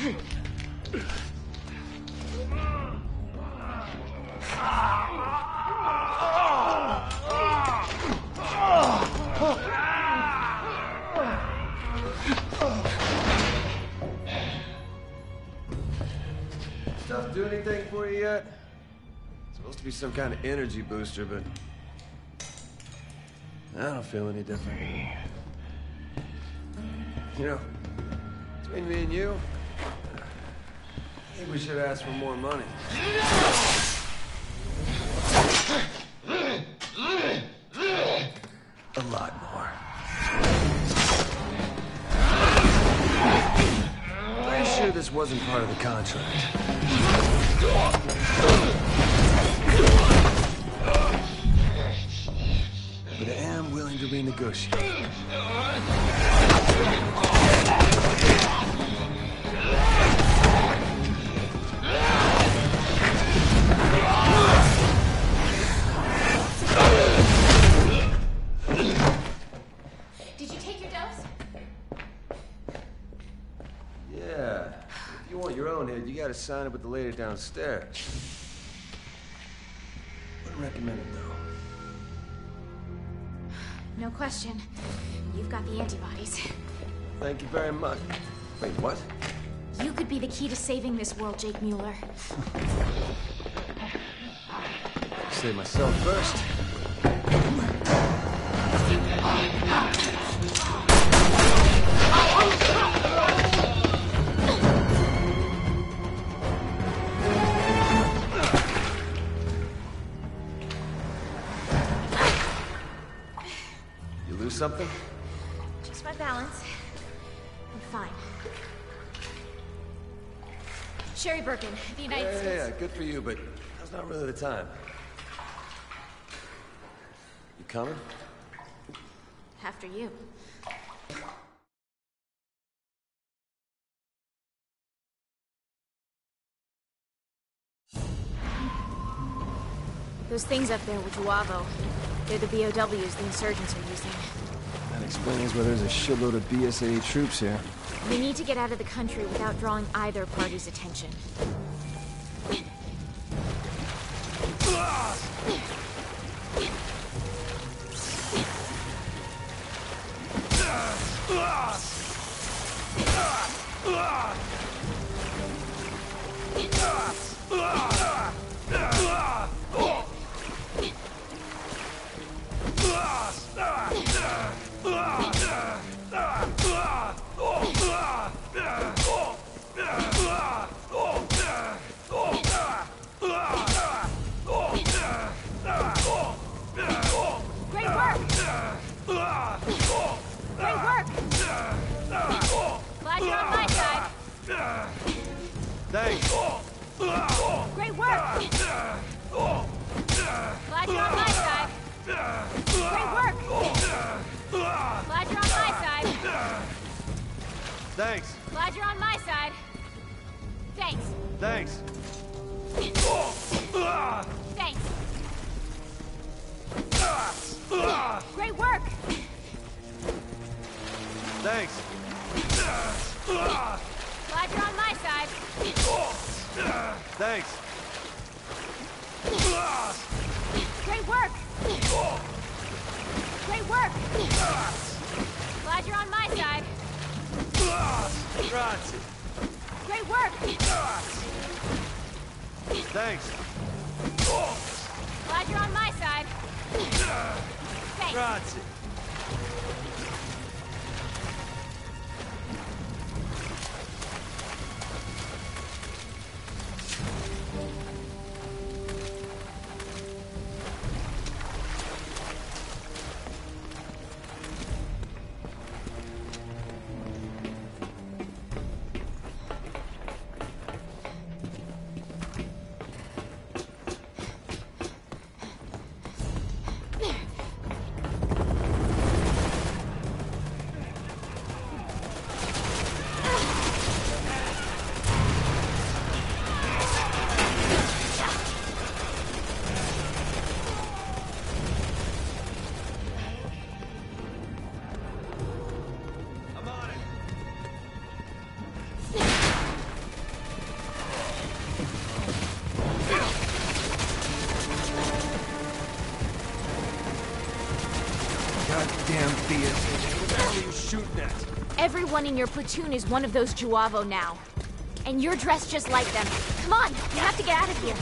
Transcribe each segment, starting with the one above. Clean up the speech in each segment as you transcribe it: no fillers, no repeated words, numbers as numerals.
Stuff do anything for you yet? It's supposed to be some kind of energy booster, but I don't feel any different. You know, between me and you, I think we should ask for more money. A lot more. Pretty sure this wasn't part of the contract. But I am willing to renegotiate. Did you take your dose? Yeah. If you want your own head, you gotta sign it with the lady downstairs. Wouldn't recommend it, though. No question. You've got the antibodies. Thank you very much. Wait, what? You could be the key to saving this world, Jake Mueller. Save myself first. You lose something? Just my balance. I'm fine. Sherry Birkin, the United States. Yeah, good for you, but that's not really the time. You coming? After you. Those things up there were Juavo. They're the BOWs the insurgents are using. That explains why there's a shitload of BSAA troops here. We need to get out of the country without drawing either party's attention. Thanks. Great work! Glad you're on my side. Great work! Glad you're on my side. Thanks. Glad you're on my side. Thanks. Thanks. Thanks. Great work! Thanks. Glad you're on my side. Thanks. Great work! Great work! Glad you're on my side. Grazie. Great work! Thanks. Glad you're on my side. Thanks. Grazie. What the hell are you shooting at? Everyone in your platoon is one of those Juavo now. And you're dressed just like them. Come on, you have to get out of here.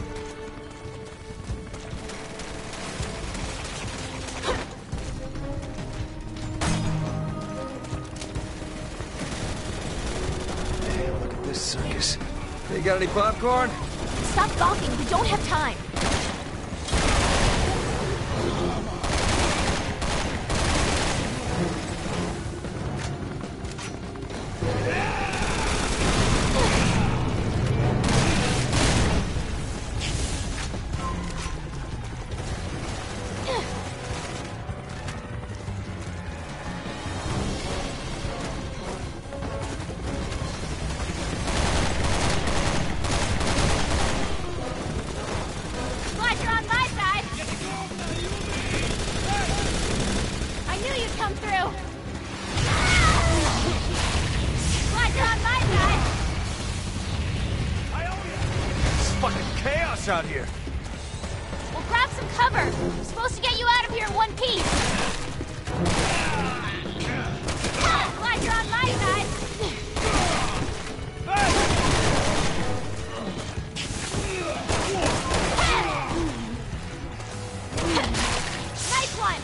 Hey, look at this circus. Hey, got any popcorn? Stop gawking, we don't have time. Glad you're on my side. I knew you'd come through. Glad you're on my side. It's fucking chaos out here. Well, grab some cover. I'm supposed to get you out of here in one piece. Glad you're on my side. Nice one.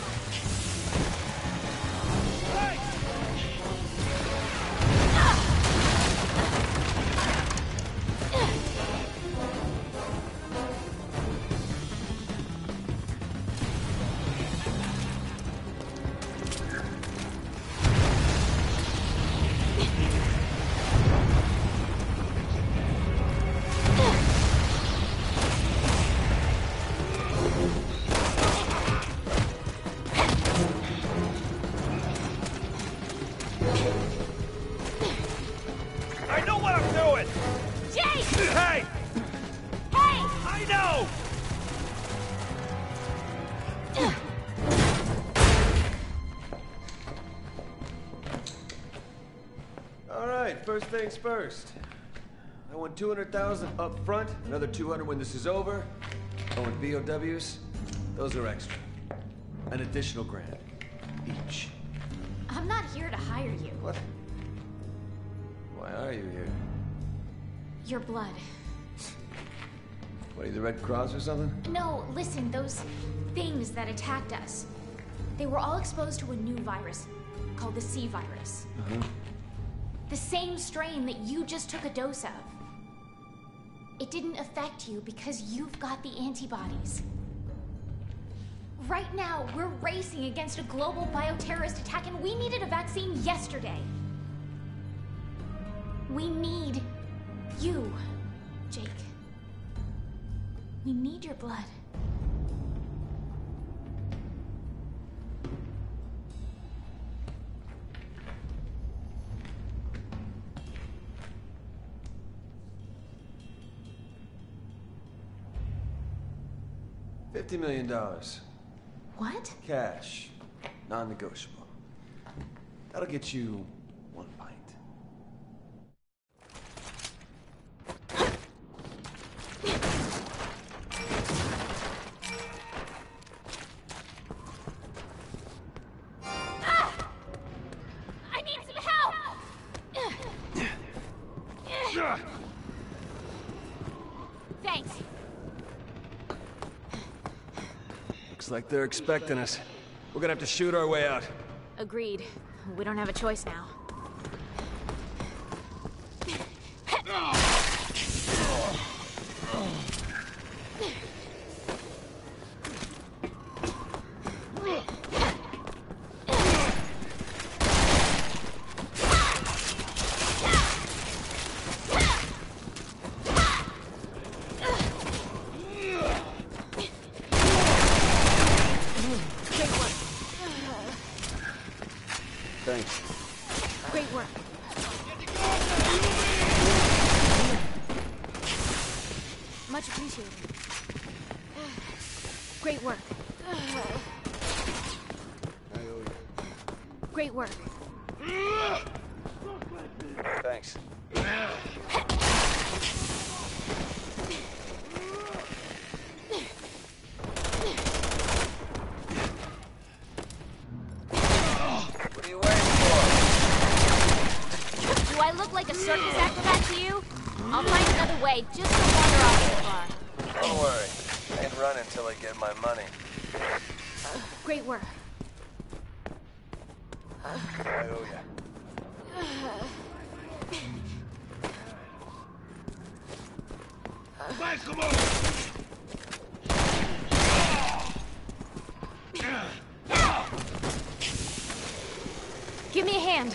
I know what I'm doing! Jake! Hey! Hey! I know! All right, first things first. I want 200,000 up front, another 200 when this is over. I want BOWs. Those are extra. An additional grand each. I'm not here to hire you. What? Why are you here? Your blood. What, are you the Red Cross or something? No, listen, those things that attacked us. They were all exposed to a new virus called the C virus. Uh-huh. The same strain that you just took a dose of. It didn't affect you because you've got the antibodies. Right now, we're racing against a global bioterrorist attack and we needed a vaccine yesterday. We need you, Jake. We need your blood. $50 million. What? Cash. Non-negotiable. That'll get you one pint. I need some help! Thanks. Looks like they're expecting us. We're gonna have to shoot our way out. Agreed. We don't have a choice now. Thanks. Great work. Much appreciated. Great work. Great work. Thanks. a circus acrobat to you? I'll find another way. Just don't wander off too far. Don't worry. I ain't running until I get my money. Great work. I owe ya. Come on! Give me a hand.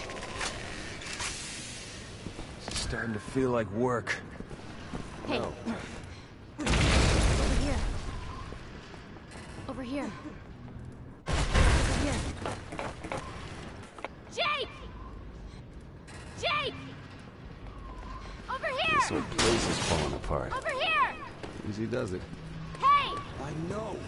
It's starting to feel like work. Hey. No. Over here. Over here. Over here. Jake! Jake! Over here! This whole place is falling apart. Over here! Easy does it. Hey! I know.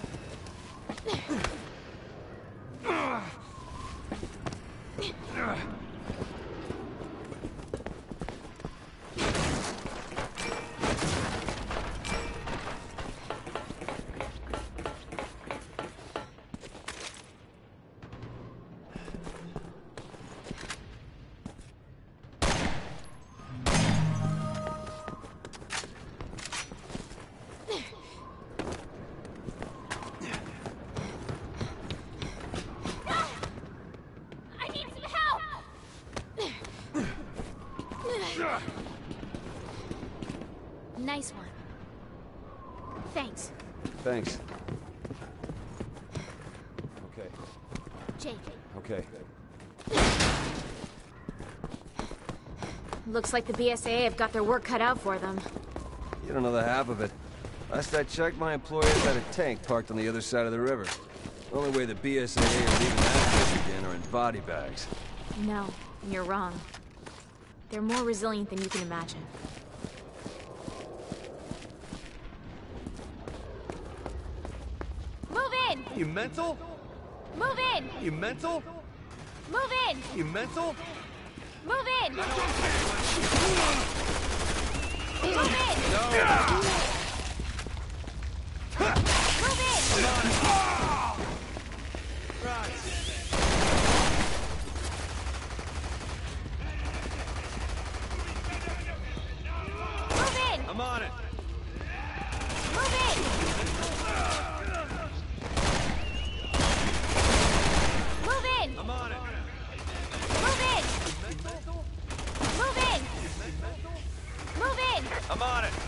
I need some help! Nice one. Thanks, Thanks. Okay. Jake. Okay. Looks like the BSAA have got their work cut out for them. You don't know the half of it. Last I checked, my employers had a tank parked on the other side of the river. The only way the BSAA are leaving that place again are in body bags. No, you're wrong. They're more resilient than you can imagine. Move in! You mental? Move in! You mental? Move in! You mental? Move in! Move in! No! Move in! Move in! I'm on it! Move in! Move in! I'm on it! Move in! Move in! Move in! I'm on it!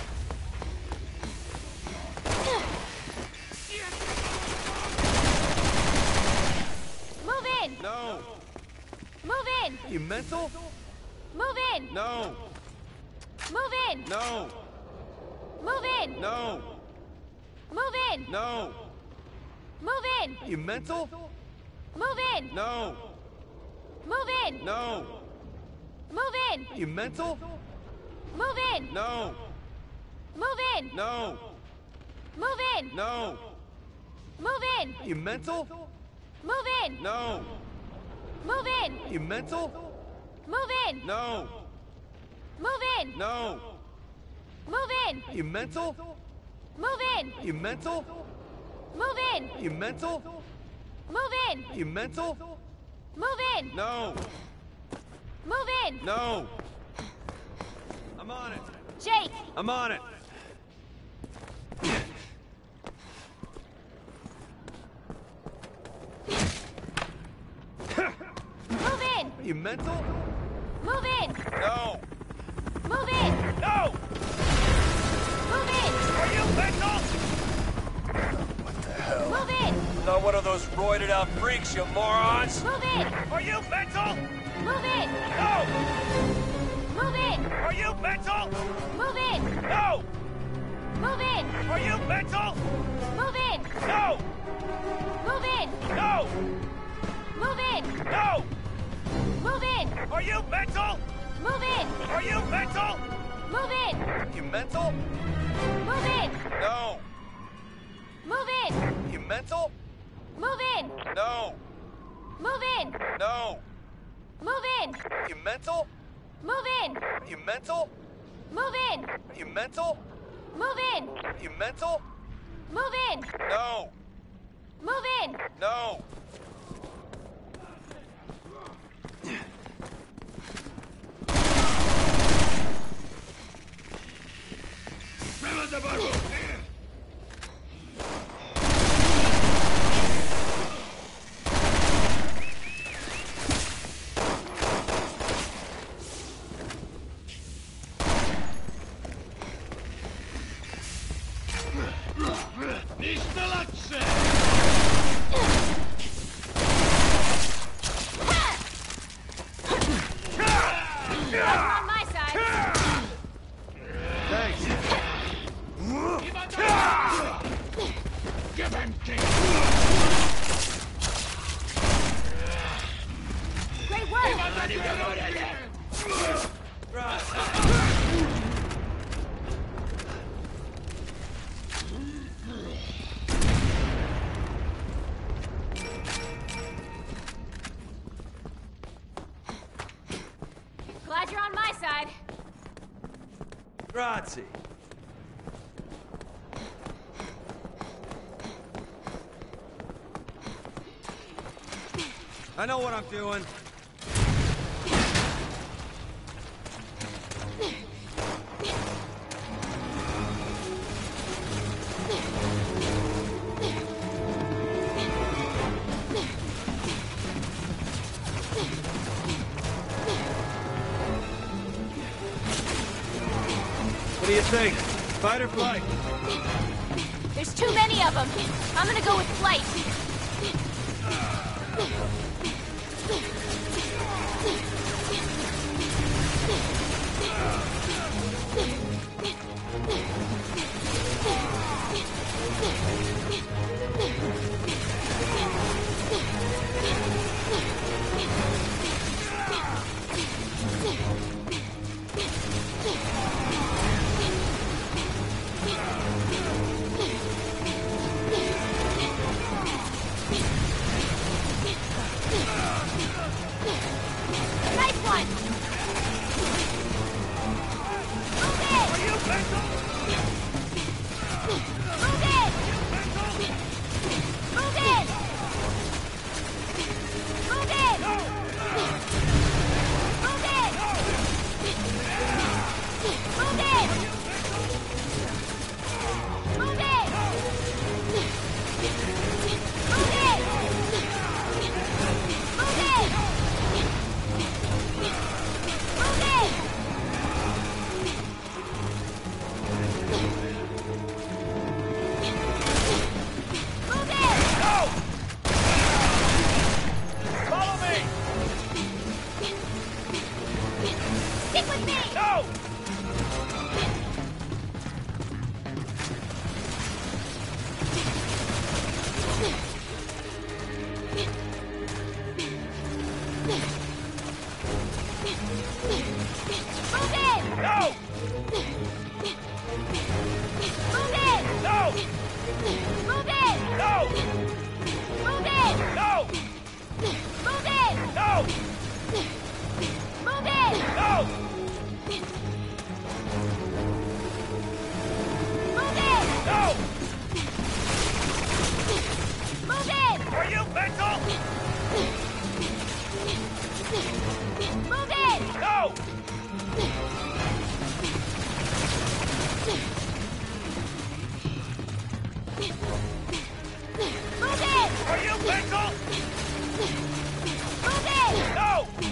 Move in! No! Move in! You mental? Move in! No! Move in! No! Move in! No! Move in! No! Move in! You mental? Move in! No! Move in! No! Move in! You mental? Move in! No! Move in! No! Move in! No! Move in! You mental? Move in! No! Move in! You mental? Move in! No! Move in! No! Move in! You mental? Move in! You mental? Move in! You mental? Move in! You mental? Move in! No! Move in! No! I'm on it! Jake! I'm on it! Move in! You mental? Move in! No! Move in! No! Move in! Are you mental? Move in! Not one of those roided out freaks, you morons! Move in! Are you mental? Move in! No! Move in! Are you mental? Move in! No! Move in! Are you mental? Move in! No! Move in! No! Move in! No! Move in! Are you mental? Move in! Are you mental? Move in! You mental? Move in! No! Move in! You mental? Move in! No! Move in! No! Move in! You mental? Move in! You mental? Move in! You mental? Move in! You mental? Move in! No! Move in! No! on my side. Thanks. Give him, King! Great work! Glad you're on my side. Grazie. I know what I'm doing. What do you think? Fight or flight? There's too many of them. I'm gonna go with flight. Nice one! Move it! Are you mental? Move it! Move it! Move it! Move it! Move it! Move it! Move it! Move it! Move it! Move it! No! Follow me! Stick with me! No! Move it! No! Move it! No! Move it! No! Move it! No! Move it! No! Move it! No! Move it! No! Move it! Are you mental? Move it! No! Move it! Are you mental? Move it! No!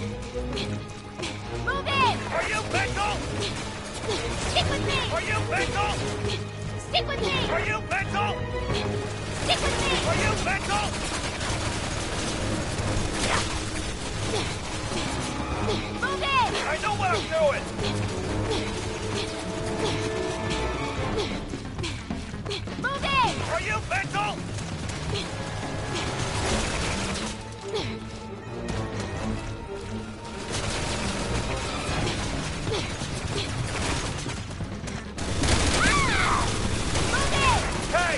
Move it! Are you mental? Stick with me! Are you mental? Stick with me! Are you mental? Stick with me! Are you mental? Move it! I know what I'm doing! Move it! Are you mental? Move it! Hey!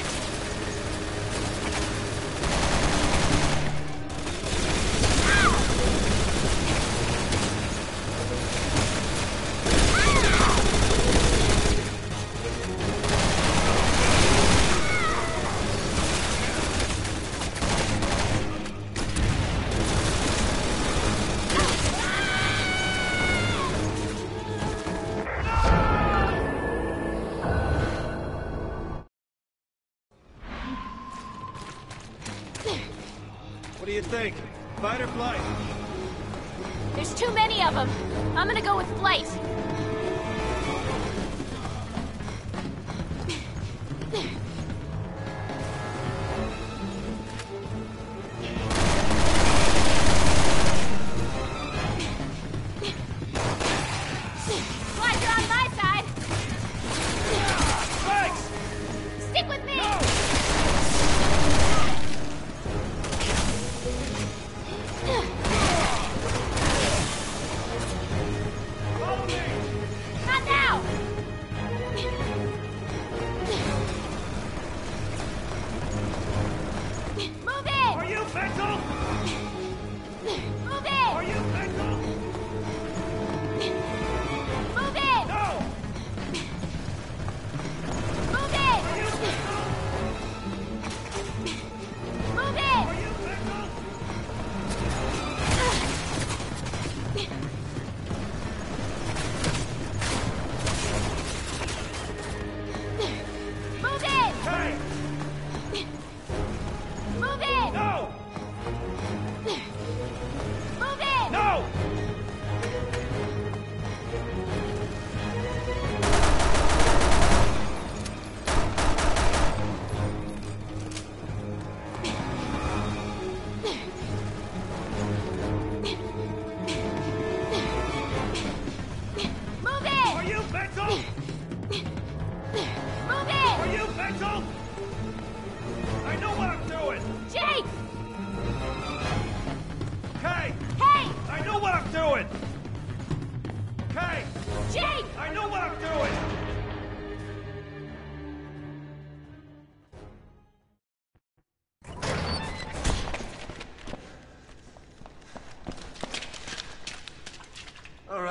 What do you think? Fight or flight? There's too many of them. I'm gonna go with flight.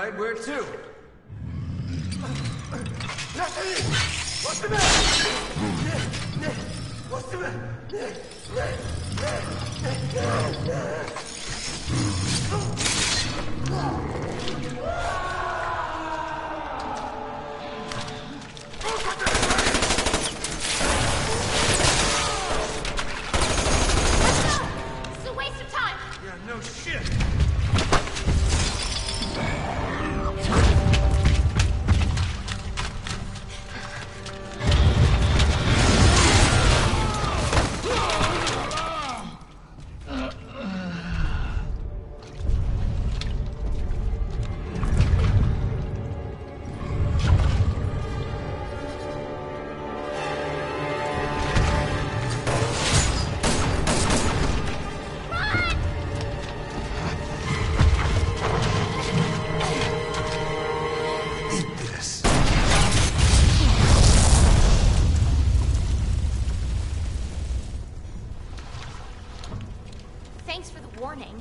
right, where to? What's the matter? What's the matter? It's a waste of time. Yeah, no shit. Thanks for the warning.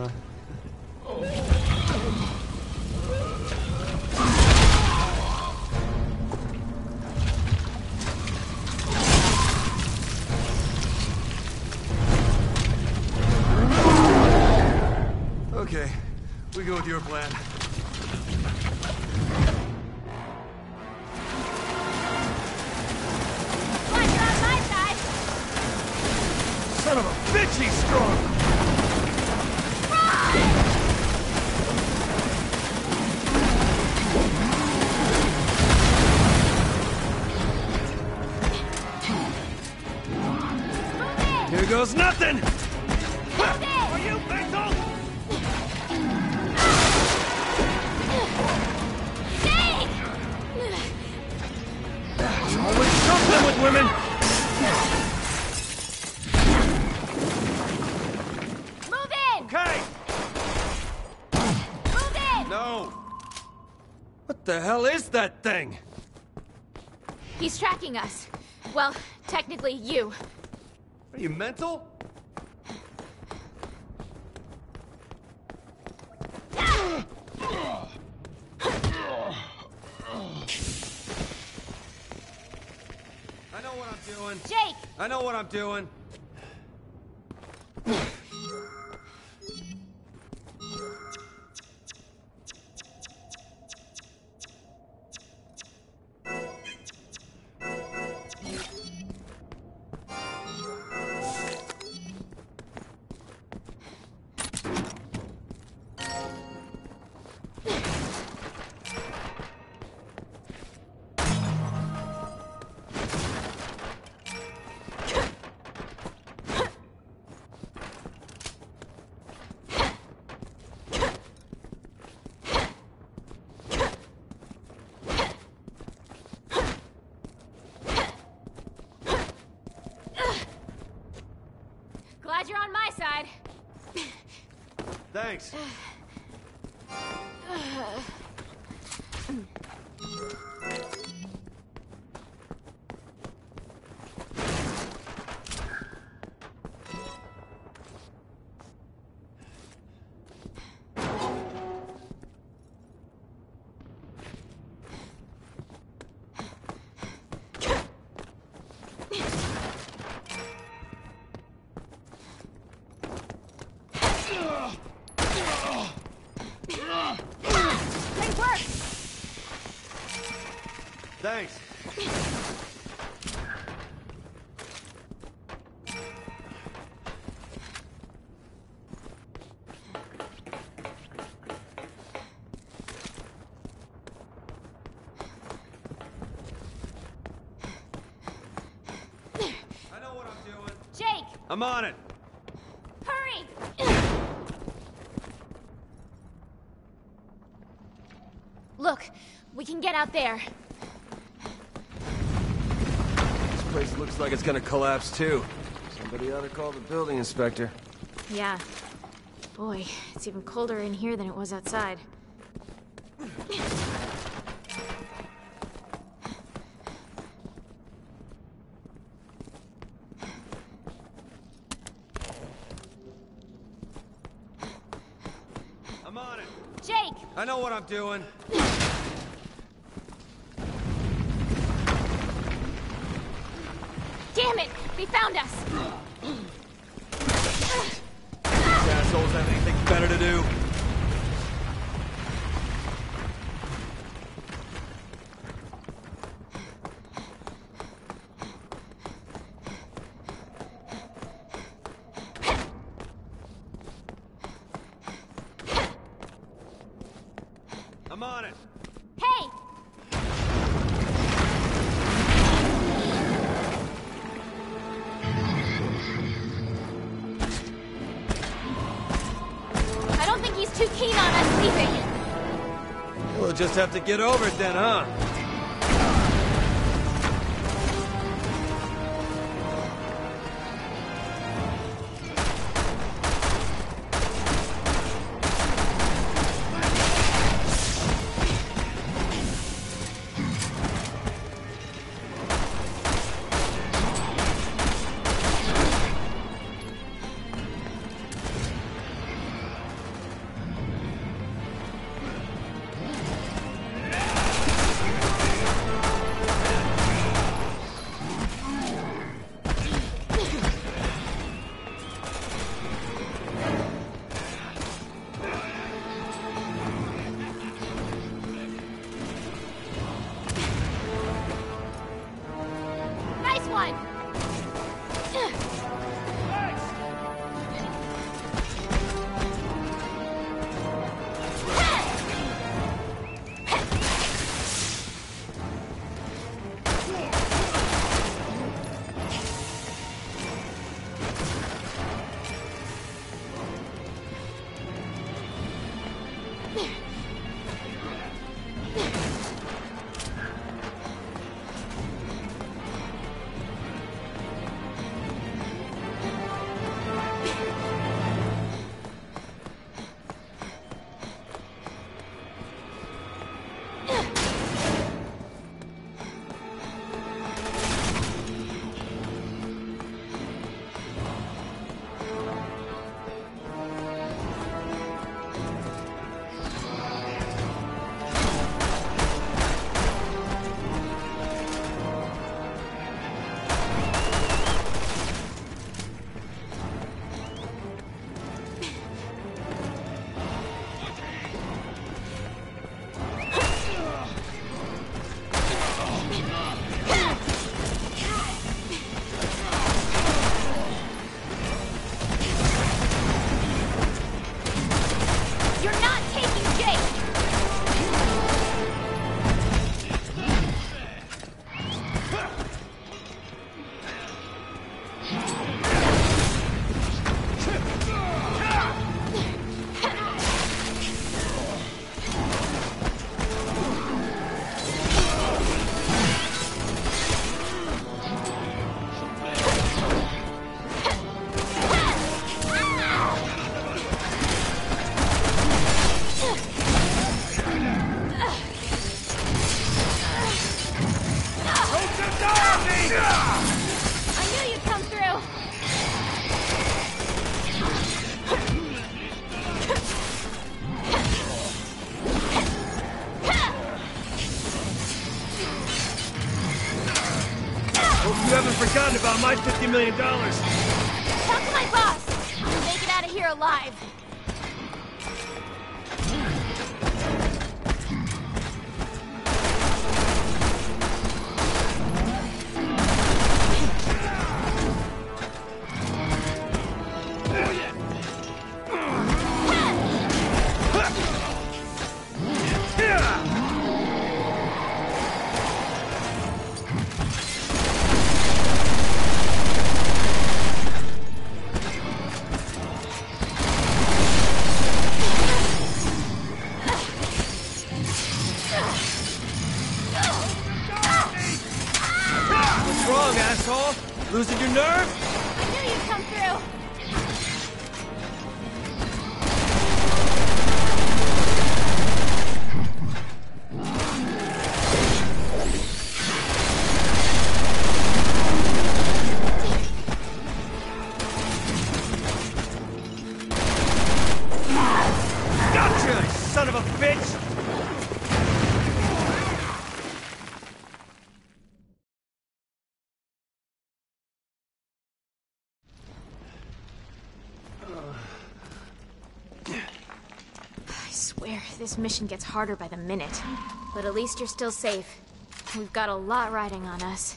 Okay, we go with your plan. Glad you're on my side. Son of a bitch, he's strong! Here goes nothing! Are you mental? There's always something with women! Move in! Okay! Move in! No! What the hell is that thing? He's tracking us. Well, technically you. Are you mental? I know what I'm doing. Jake! I know what I'm doing. Glad you're on my side. Thanks. Great work! Thanks. I know what I'm doing. Jake! I'm on it. Hurry! Look, we can get out there. This place looks like it's gonna collapse too. Somebody ought to call the building inspector. Yeah. Boy, it's even colder in here than it was outside. I'm on on it. Jake! I know what I'm doing. Damn it! They found us! These assholes have anything better to do? I'm on it. Hey! I don't think he's too keen on us leaving. We'll just have to get over it then, huh? Nice one! You're not taking Jake! I knew you'd come through! Hope you haven't forgotten about my $50 million. Talk to my boss! You'll make it out of here alive! What's wrong, asshole? Losing your nerve? I knew you'd come through! Gotcha! son of a bitch! I swear, this mission gets harder by the minute. But at least you're still safe. We've got a lot riding on us.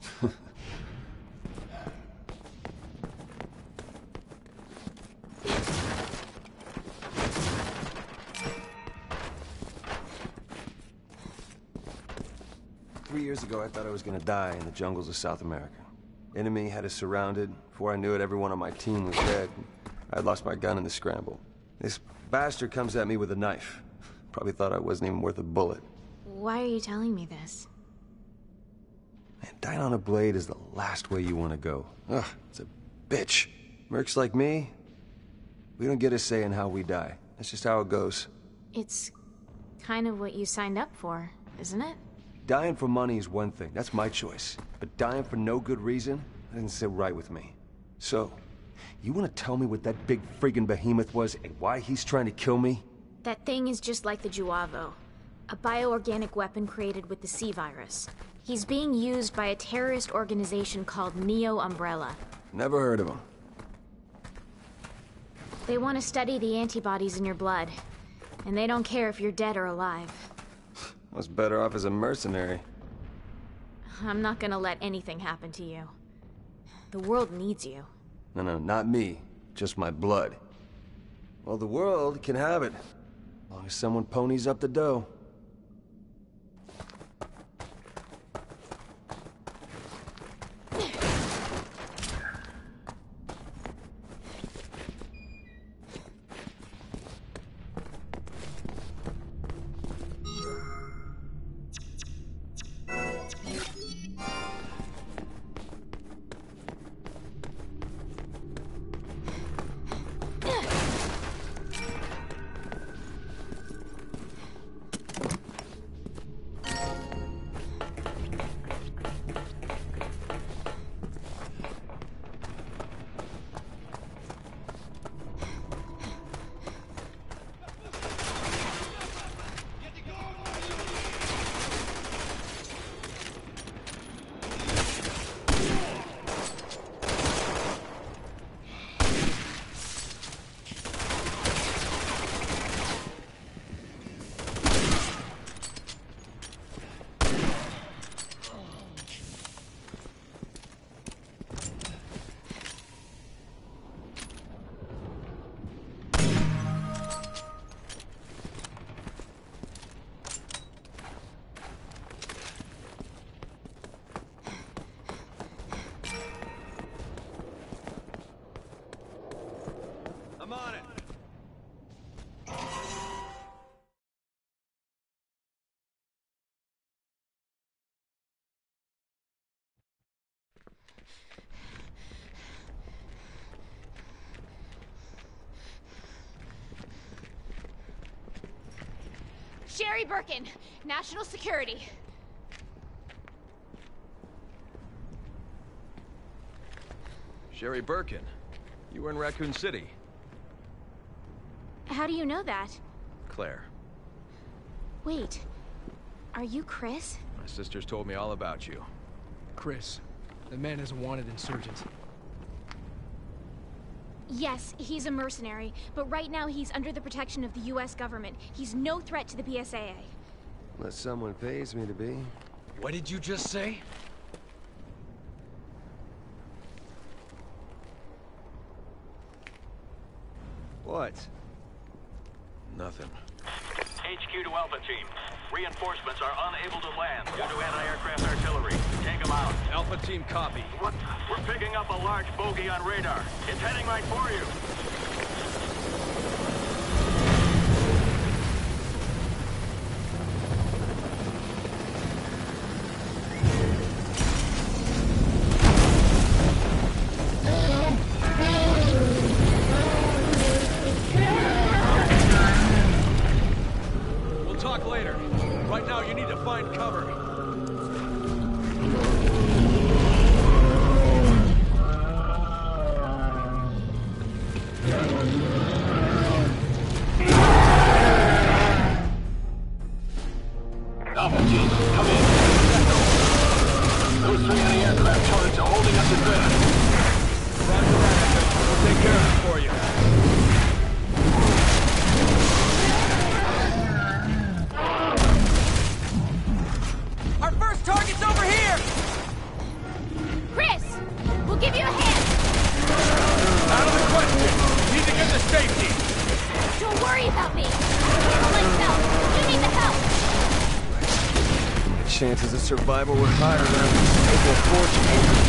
3 years ago, I thought I was gonna die in the jungles of South America. Enemy had us surrounded. Before I knew it, everyone on my team was dead. I had lost my gun in the scramble. This bastard comes at me with a knife. Probably thought I wasn't even worth a bullet. Why are you telling me this? Man, dying on a blade is the last way you want to go. Ugh, it's a bitch. Mercs like me, we don't get a say in how we die. That's just how it goes. It's kind of what you signed up for, isn't it? Dying for money is one thing. That's my choice. But dying for no good reason, that doesn't sit right with me. So, you want to tell me what that big friggin' behemoth was and why he's trying to kill me? That thing is just like the Juavo. A bioorganic weapon created with the C virus. He's being used by a terrorist organization called Neo Umbrella. Never heard of him. They want to study the antibodies in your blood. And they don't care if you're dead or alive. I was better off as a mercenary. I'm not gonna let anything happen to you. The world needs you. No, not me. Just my blood. Well, the world can have it. As long as someone ponies up the dough. I'm on it. Sherry Birkin, National Security. Sherry Birkin, you were in Raccoon City. How do you know that? Claire, Wait, are you Chris? my sisters told me all about you. Chris, the man is a wanted insurgent. Yes, he's a mercenary, but right now he's under the protection of the US government. He's no threat to the PSAA. Unless someone pays me to be. What did you just say? What? Nothing. HQ to Alpha Team. Reinforcements are unable to land due to anti-aircraft artillery. Take them out. Alpha Team copy. What? We're picking up a large bogey on radar. It's heading right for you. We'll talk later. Right now, you need to find cover. chances of survival were higher than I was able to fortune.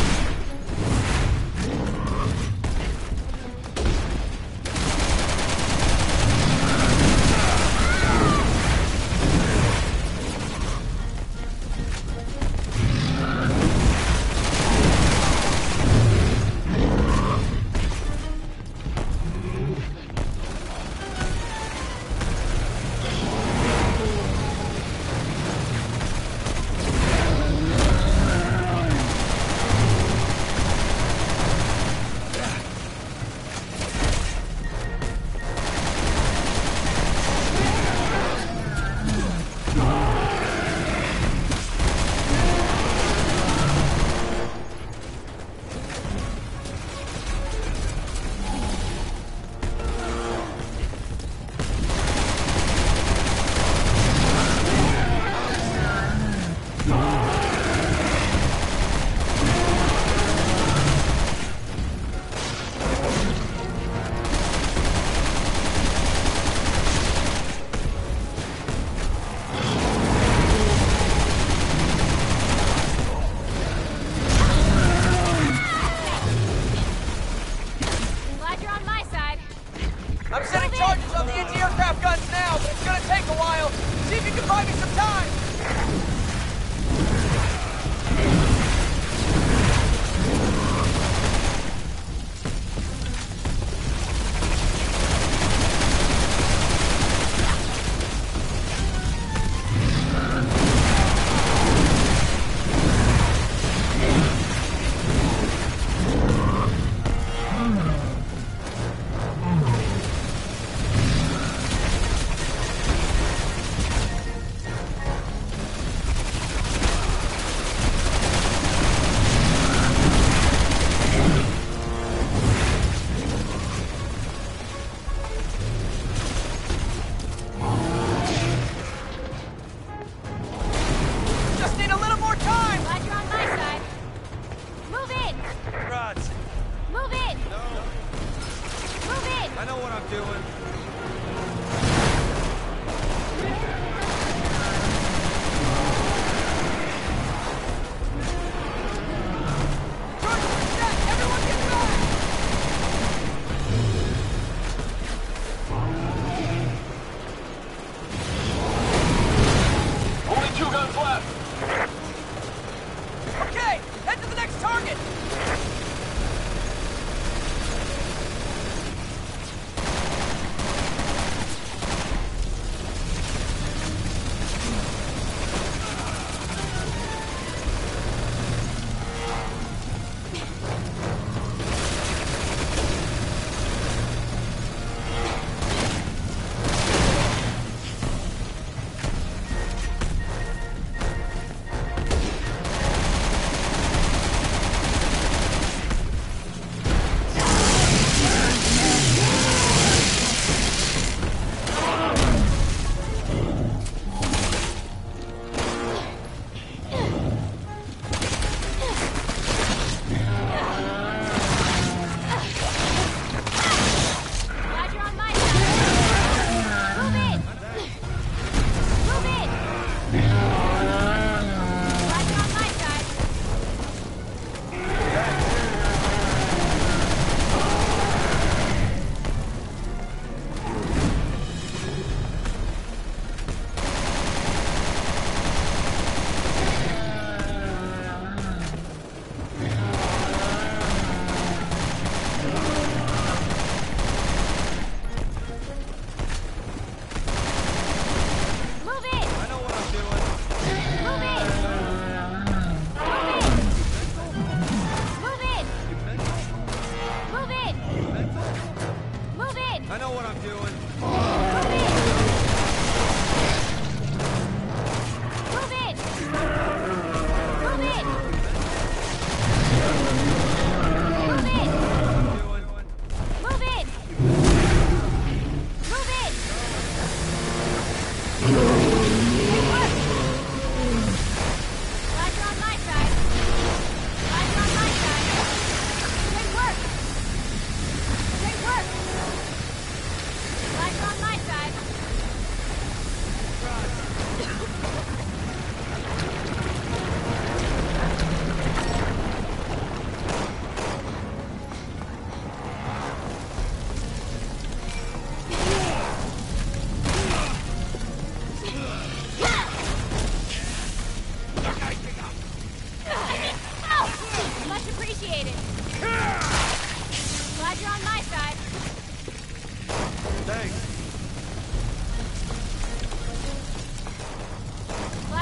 Glad you're on my side. I'm setting charges on the anti-aircraft guns now, but it's gonna take a while. See if you can buy me some time!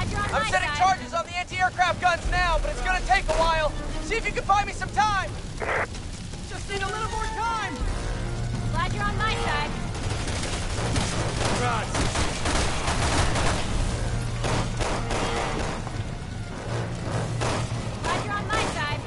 I'm setting charges on the anti-aircraft guns now, but it's gonna take a while. See if you can buy me some time. Just need a little more time. Glad you're on my side. Right. Glad you're on my side.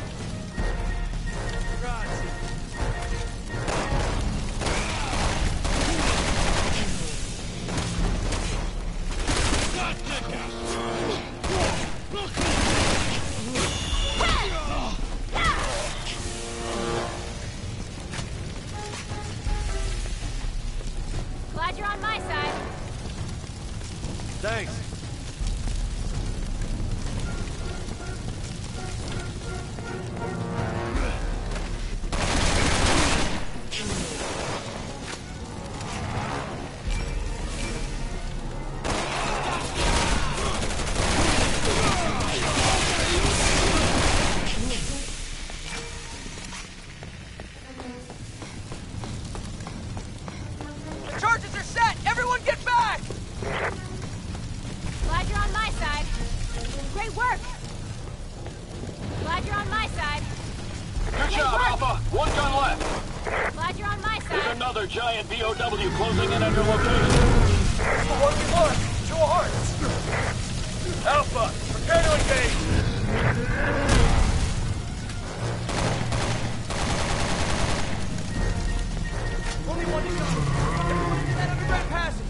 Glad you're on my side. Thanks. The charges are set. Everyone get back. Glad you're on my side. Great work. Glad you're on my side. Good job, Alpha. One gun left. Glad you're on my There's side. another giant BOW closing in on your location. That's the one we want. Two hearts. Alpha, prepare to engage. Only one to go. Everyone into that underground passage.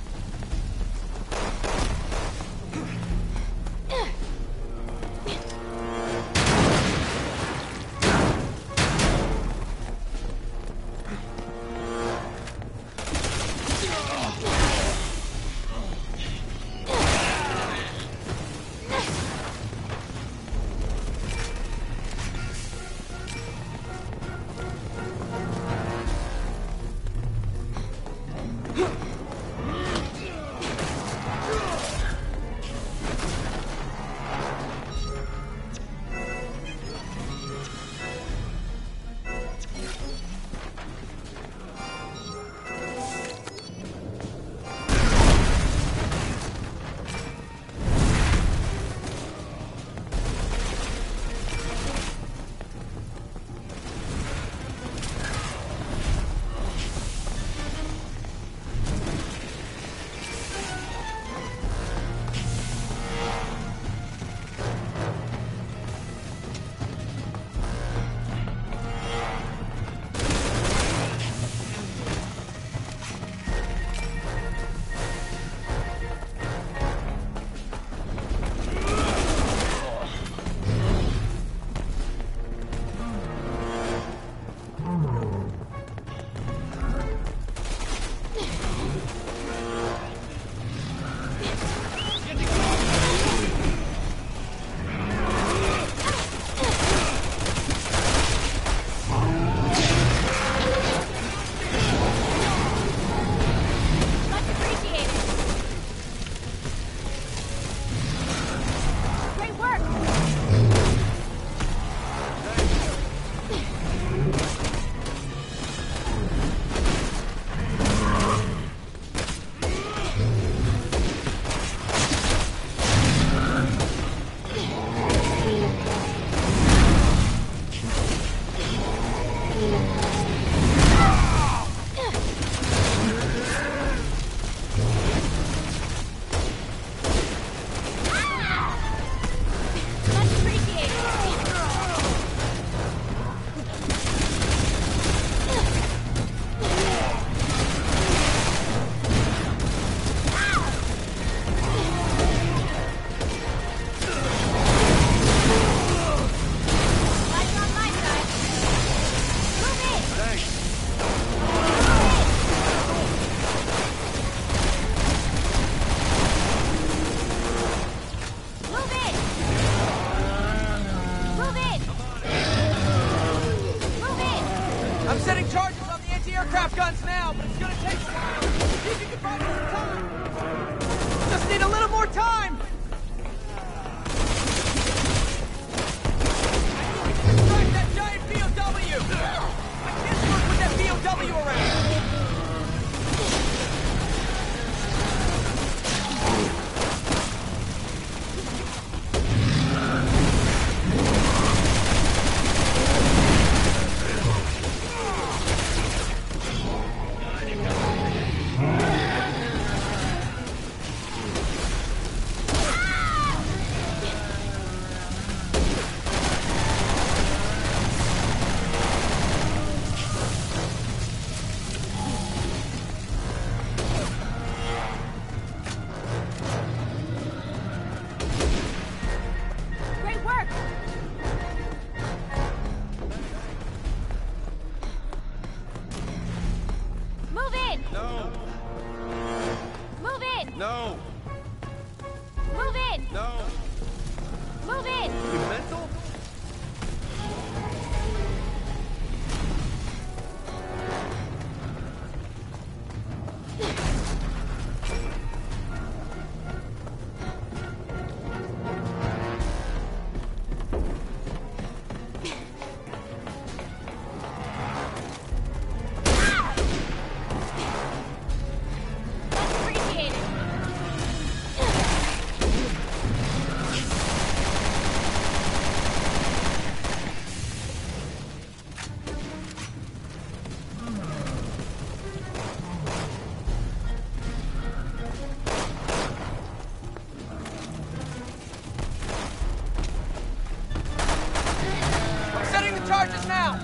Much appreciated. Great work. Much appreciated. Glad you're on my side. Move in. Thanks. Move in. Move in. Move in. I'm setting charges on the anti-aircraft guns now, but it's gonna take a while. See if you can buy me some time. Just need a little more time. Distract that giant BOW. I can't work with that BOW around. No! Move in! No! Move in! You mental? Appreciate it! I'm setting the charges now!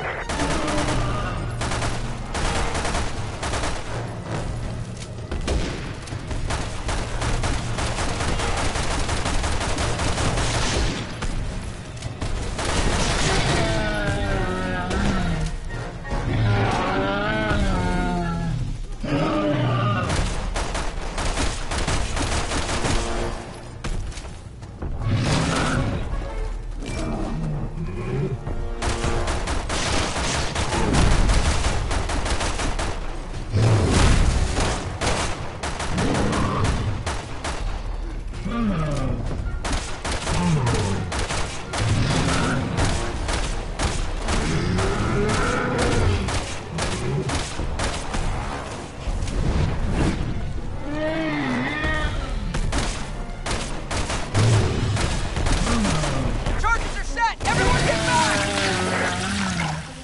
Charges are set! Everyone get back!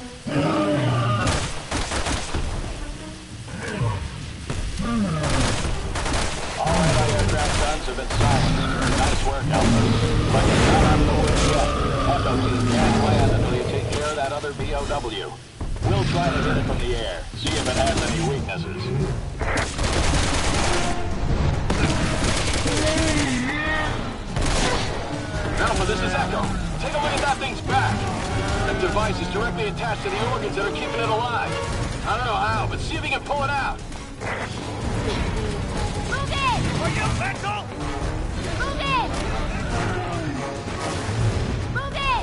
All anti-aircraft guns have been silenced. Nice work, Alpha. But you're not out of the woods yet. Echo team can't land until you take care of that other BOW. We'll try to hit it from the air, see if it has any weaknesses. Alpha, this is Echo. Take a look at that thing's back. That device is directly attached to the organs that are keeping it alive. I don't know how, but see if you can pull it out. Move in! Are you mental? Move in! Move in!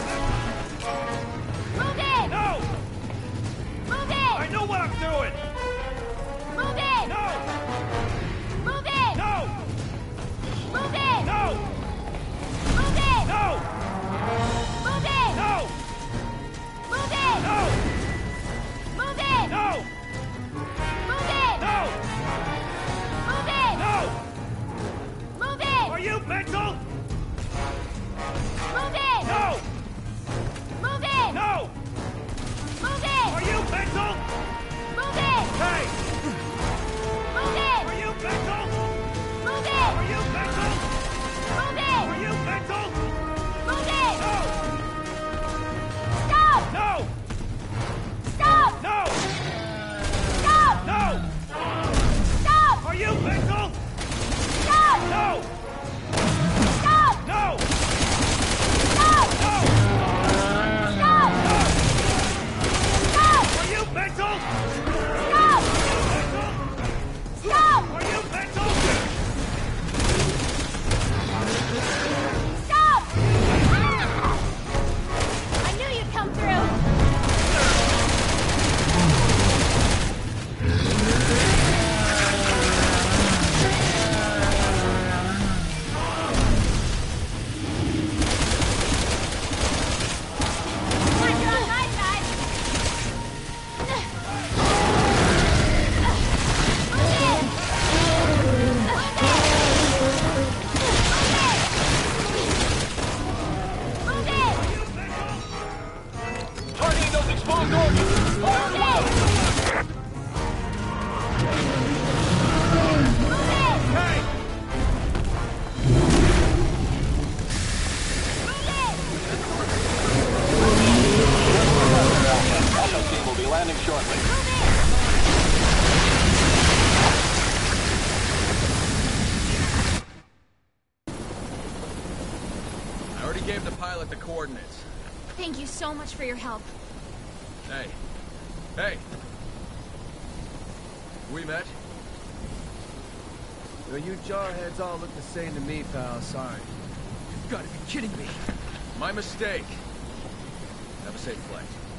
Move in! No! Move in! I know what I'm doing! Move in! No! Move in! No! Move in! No! Move in! No! Move in! No! Move in! No! Move in! No! Move in! No! Move in! No! Move in! Are you mental? Move in! No! Move in! No! Move in! Are you mental? Move in! Hey! Move in! Are you mental? Move in! Are you mental? Move in! Are you mental? Move in! No! Stop! No! Stop! No! Stop! No! Stop! Are you mental? Stop! No! Stop! No! Stop! No! Stop! No! Stop! Are you mental? Stop! Mental? Stop! Are you mental? Stop! Ah! I knew you'd come through. Glad you're on my side. Move in! Move in! Targeting those exposed organs! Fire Move away! in! Move in! Hey! Echo team will be landing shortly. I already gave the pilot the coordinates. Thank you so much for your help. Hey. Hey! We met? You jarheads all look the same to me, pal. Sorry. You've got to be kidding me. My mistake. Have a safe flight.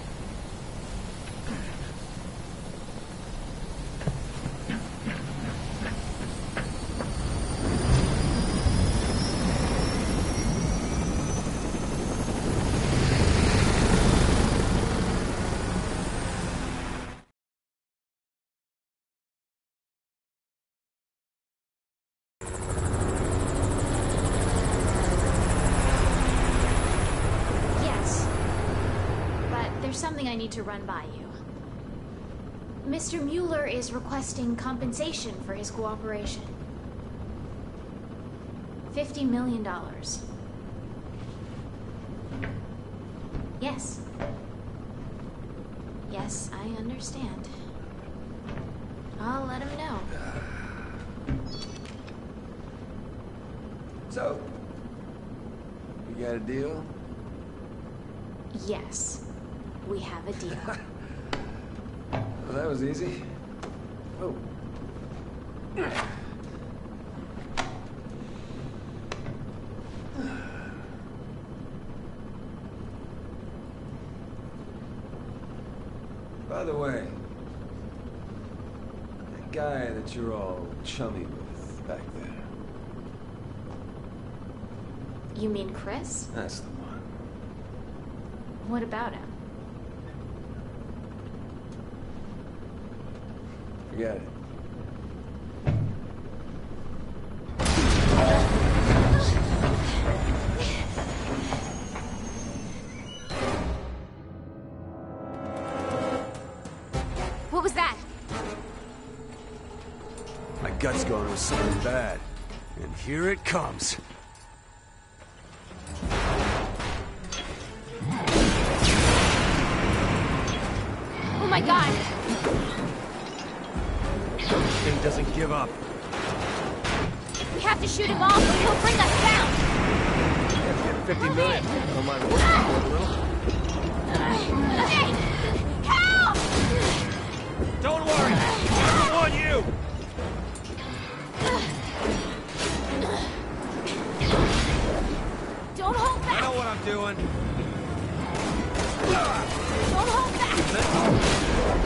Something I need to run by you. Mr. Mueller is requesting compensation for his cooperation. $50 million. Yes. Yes, I understand. I'll let him know. So, you got a deal? Yes. We have a deal. Well, that was easy. Oh. By the way, that guy that you're all chummy with back there. You mean Chris? That's the one. What about him? Forget it. What was that? My gut's going with something bad. And here it comes. Oh my god! Thing doesn't give up. We have to shoot him off or he'll bring us down! Get 50 million. I don't mind working for it a little. Hey! Help! Don't worry! I want you! Don't hold back! I know what I'm doing. Don't hold back!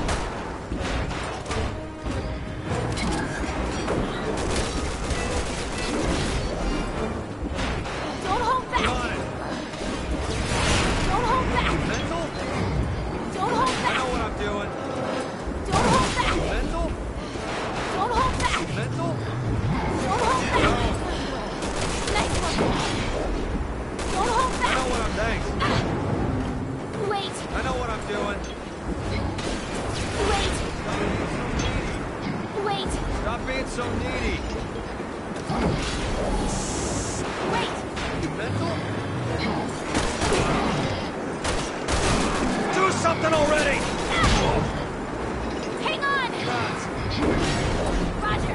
Don't hold back! On it. Don't hold back! Mental? Don't hold I back! know what I'm doing. Don't hold back! Mental? Don't hold back! Mental? Don't hold back! Nice one! Don't hold I back! know what I'm thanks. Wait! I know what I'm doing. Wait! Wait! Stop being so needy. Wait! You mental? Do something already! Hang on! Roger!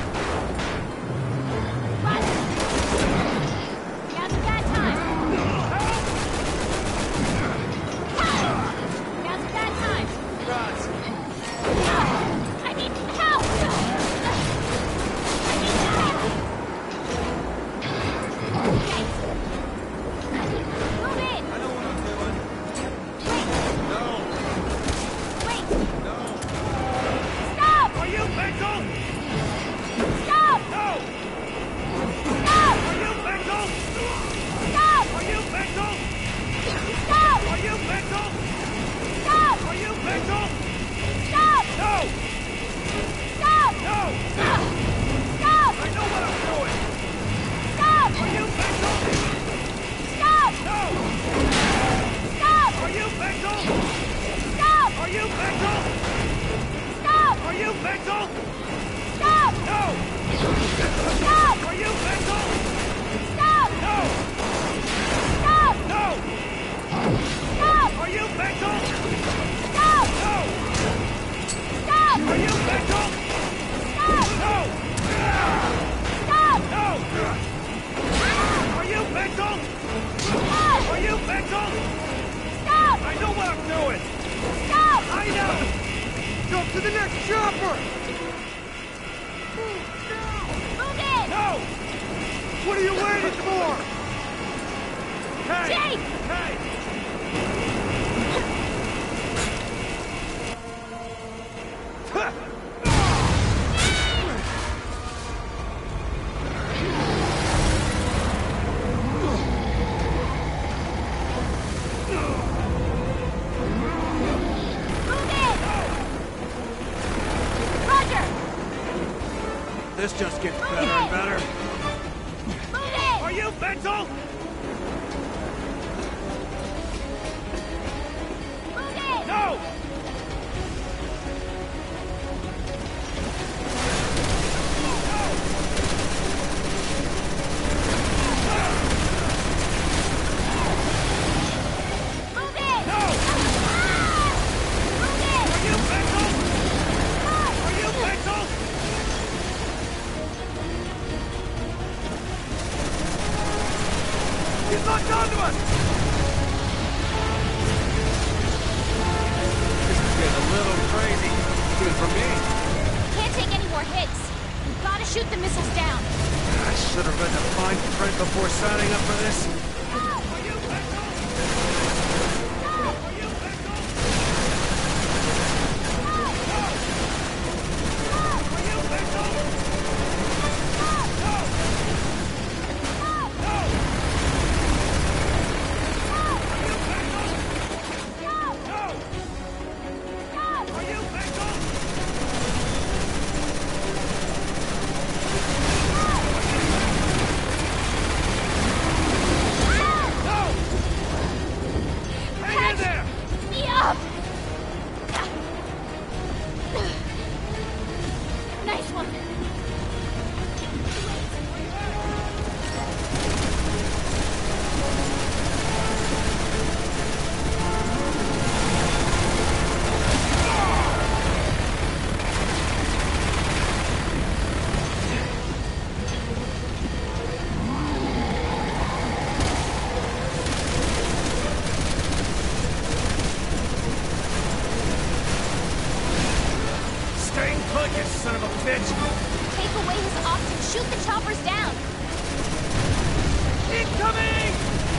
Roger! Now's a bad time! Now's a bad time! Rods. I need help! I need help! Okay. Move in! I know what I'm doing. Wait! No. are you waiting for? Hey! Jake! Hey! This just gets better and better. Are you mental? No! He's locked onto us! This is getting a little crazy. Even for me. Can't take any more hits. We've got to shoot the missiles down. I should have read the fine print before signing up for this. Nice one. You son of a bitch! Take away his ops and shoot the choppers down! Incoming!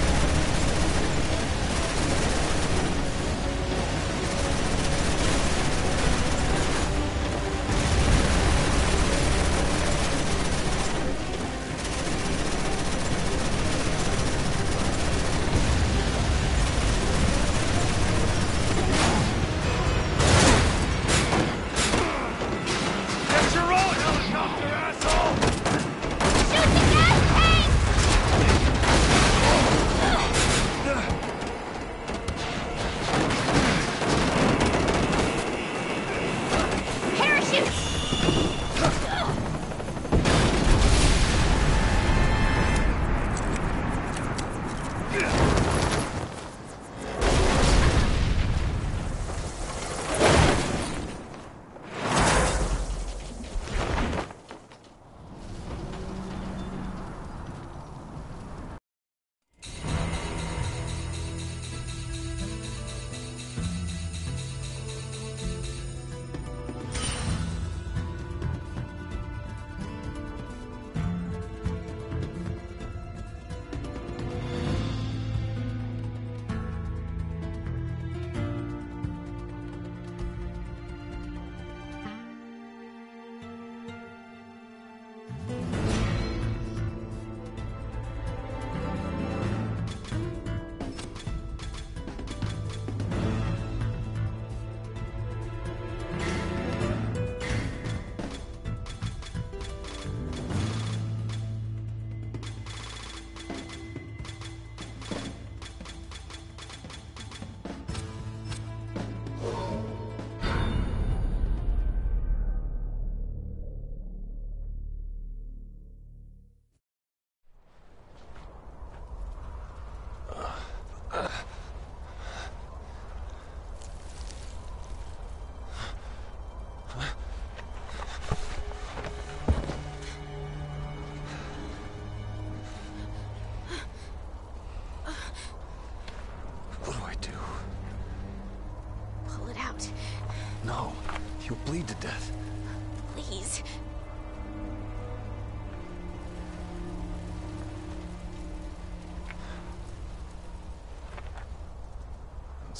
No, you'll bleed to death. Please.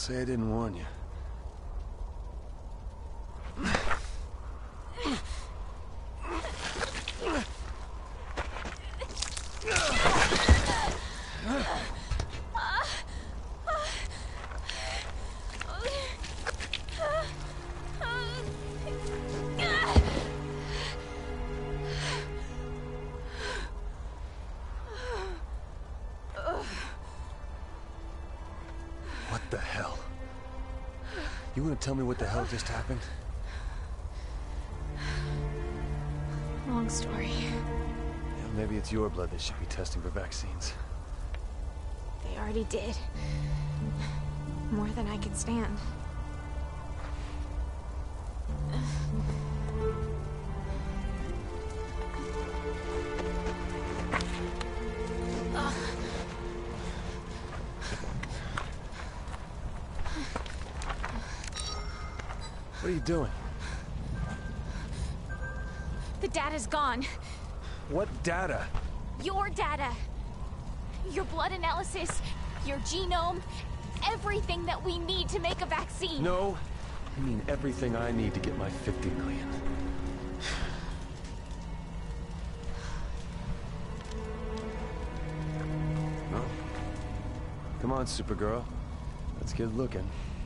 say I didn't warn you. What the hell? You want to tell me what the hell just happened? Long story. Yeah, maybe it's your blood they should be testing for vaccines. They already did. More than I can stand. What are you doing? The data's gone. What data? Your data. Your blood analysis, your genome, everything that we need to make a vaccine. No, I mean everything I need to get my 50 million. Well, come on, Supergirl. Let's get looking.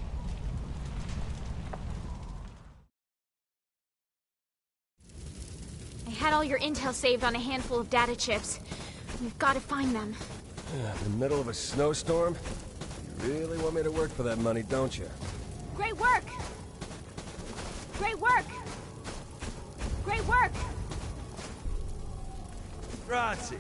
I had all your intel saved on a handful of data chips. We've got to find them. In the middle of a snowstorm? You really want me to work for that money, don't you? Great work! Great work! Great work! Grazie.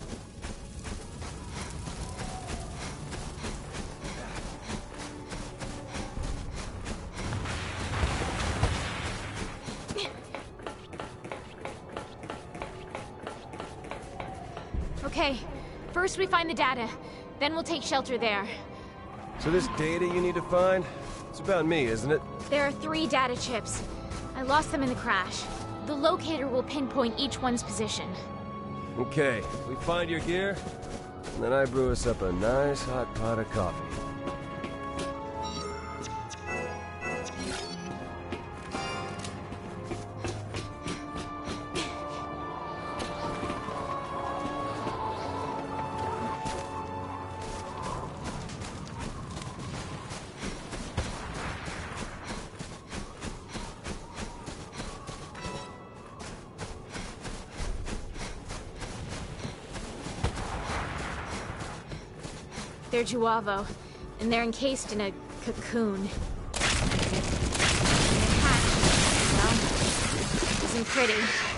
Okay, first we find the data, then we'll take shelter there. So this data you need to find? It's about me, isn't it? There are 3 data chips. I lost them in the crash. The locator will pinpoint each one's position. Okay, we find your gear, and then I brew us up a nice hot pot of coffee. They're Juavo, and they're encased in a cocoon. The hatch, well, isn't pretty.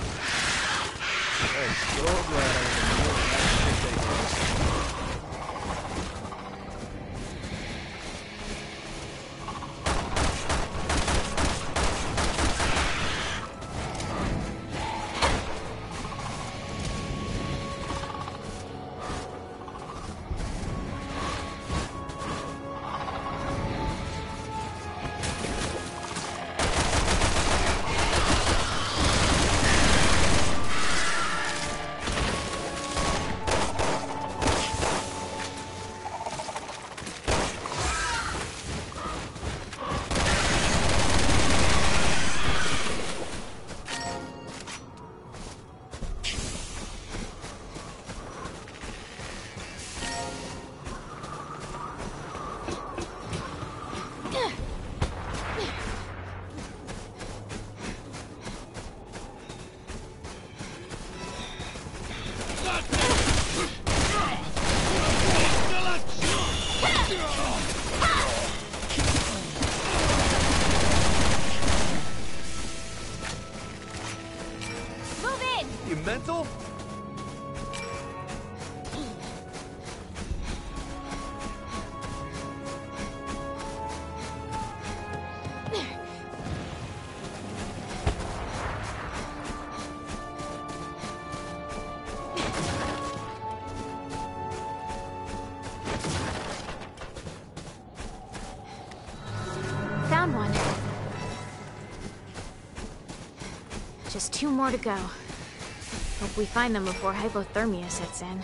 I'm so glad I was You mental? Found one. Just 2 more to go. Hope we find them before hypothermia sets in.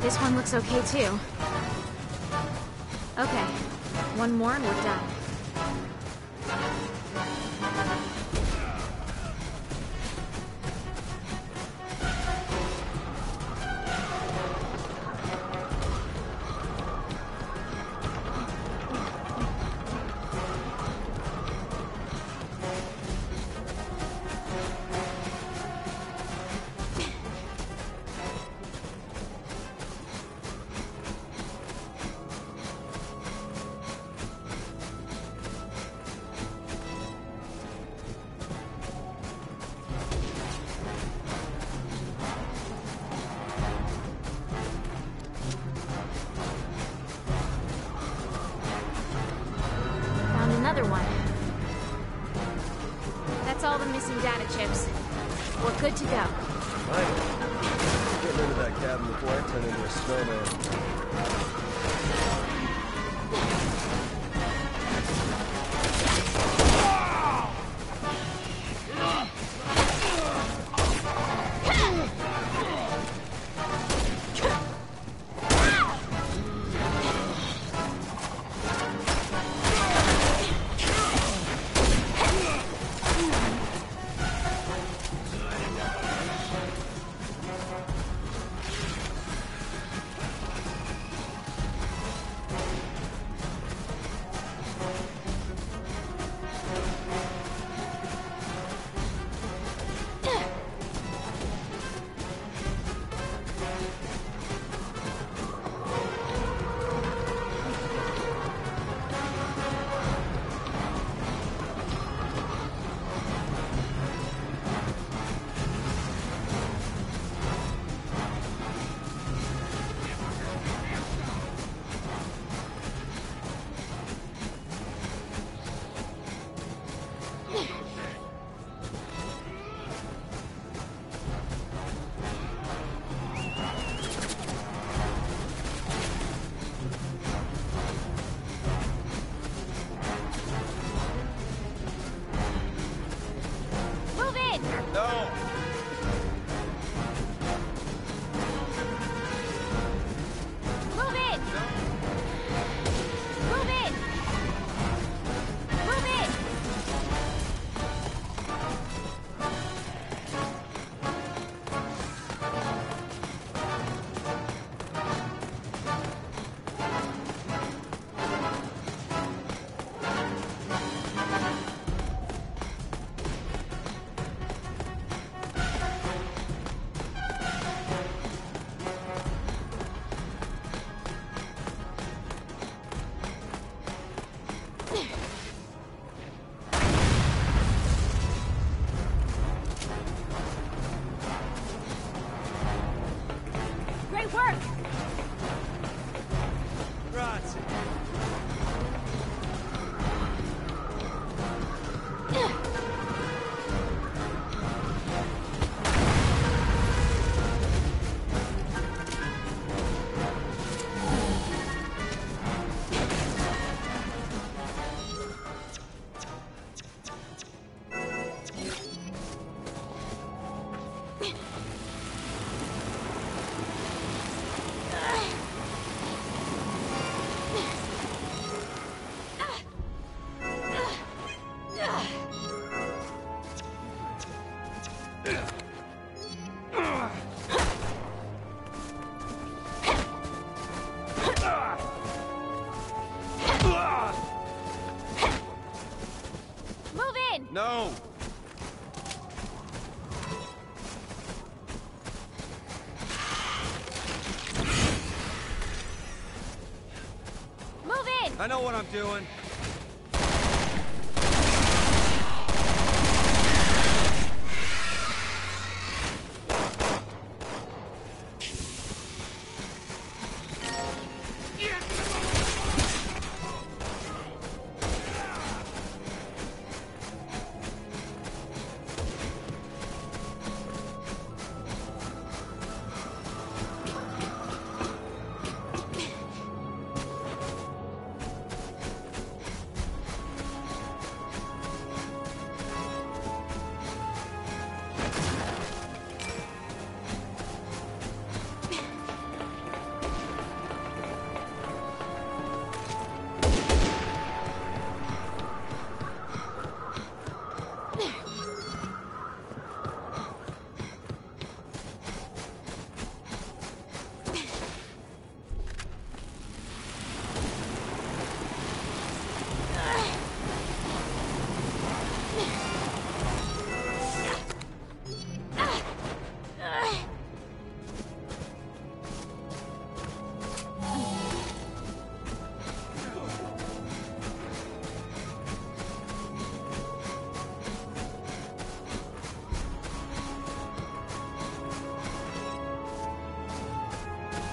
This one looks okay too. Okay, one more and we're done. Another one. That's all the missing data chips. We're good to go. Right. Getting into that cabin before I turn into a snowman. No! Move in! I know what I'm doing.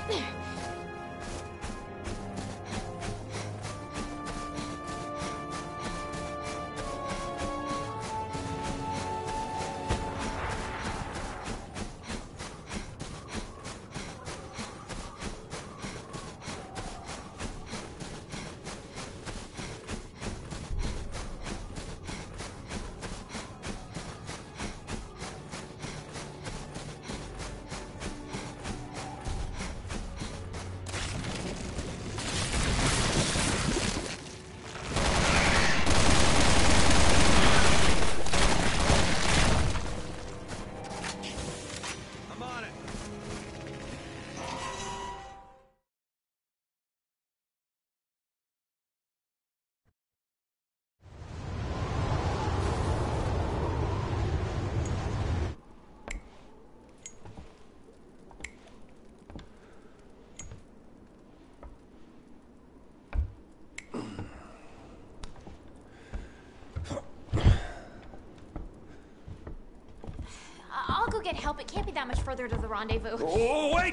I'll go get help. It can't be that much further to the rendezvous. Oh, wait!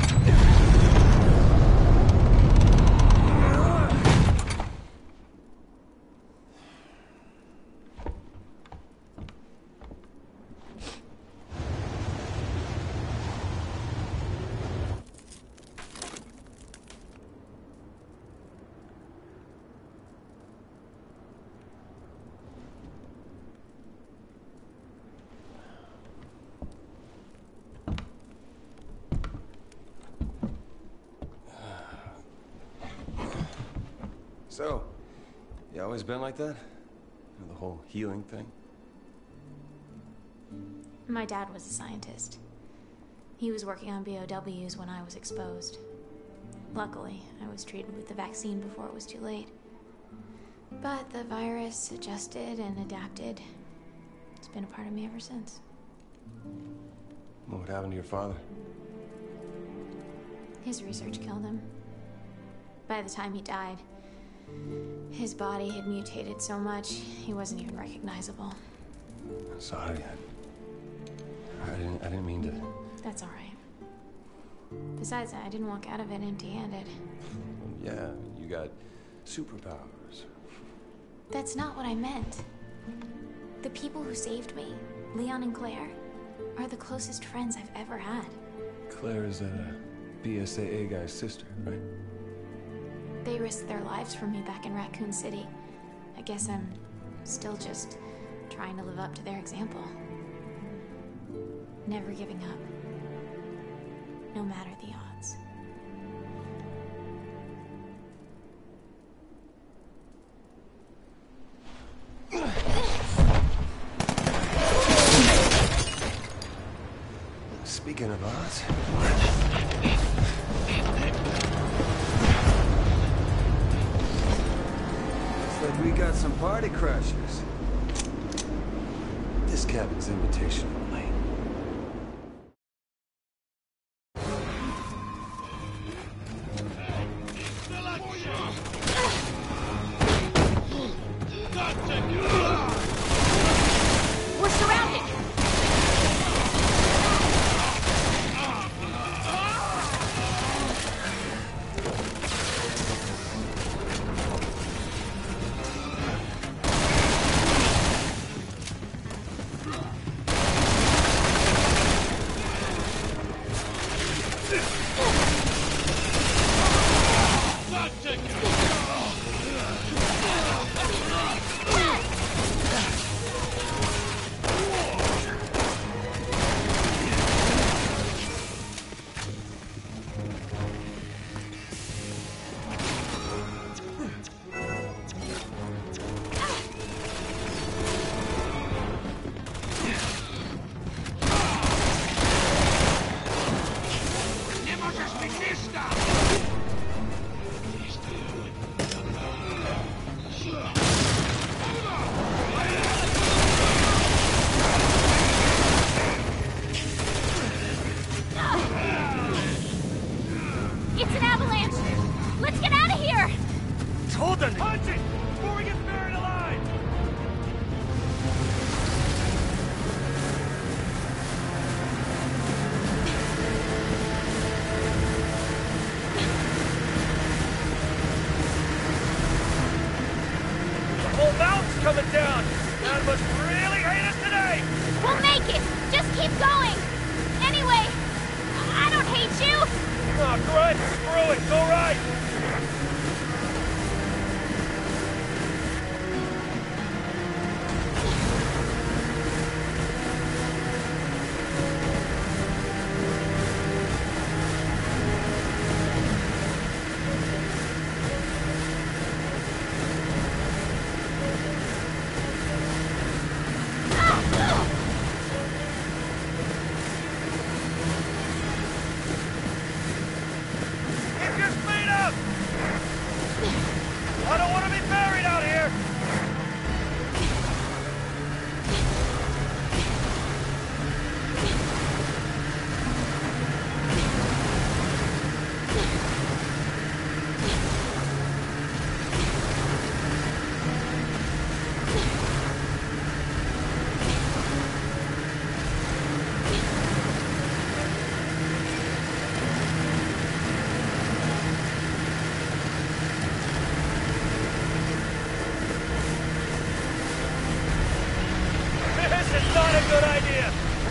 So, you always been like that? You know, the whole healing thing? My dad was a scientist. He was working on BOWs when I was exposed. Luckily, I was treated with the vaccine before it was too late. But the virus adjusted and adapted. It's been a part of me ever since. What happened to your father? His research killed him. By the time he died, his body had mutated so much, he wasn't even recognizable. Sorry, I didn't mean to... That's all right. Besides, I didn't walk out of it empty-handed. Yeah, you got superpowers. That's not what I meant. The people who saved me, Leon and Claire, are the closest friends I've ever had. Claire is that BSAA guy's sister, right? They risked their lives for me back in Raccoon City. I guess I'm still just trying to live up to their example. Never giving up. No matter the odds. Speaking of odds... we got some party crashers. This cabin's invitation only. We're surrounded! It's an avalanche! Let's get out of here! Hold on! Punch it! Before we get buried alive! left, screw it, go right! Keep your speed up! I don't want to be buried out here! This is not a good idea!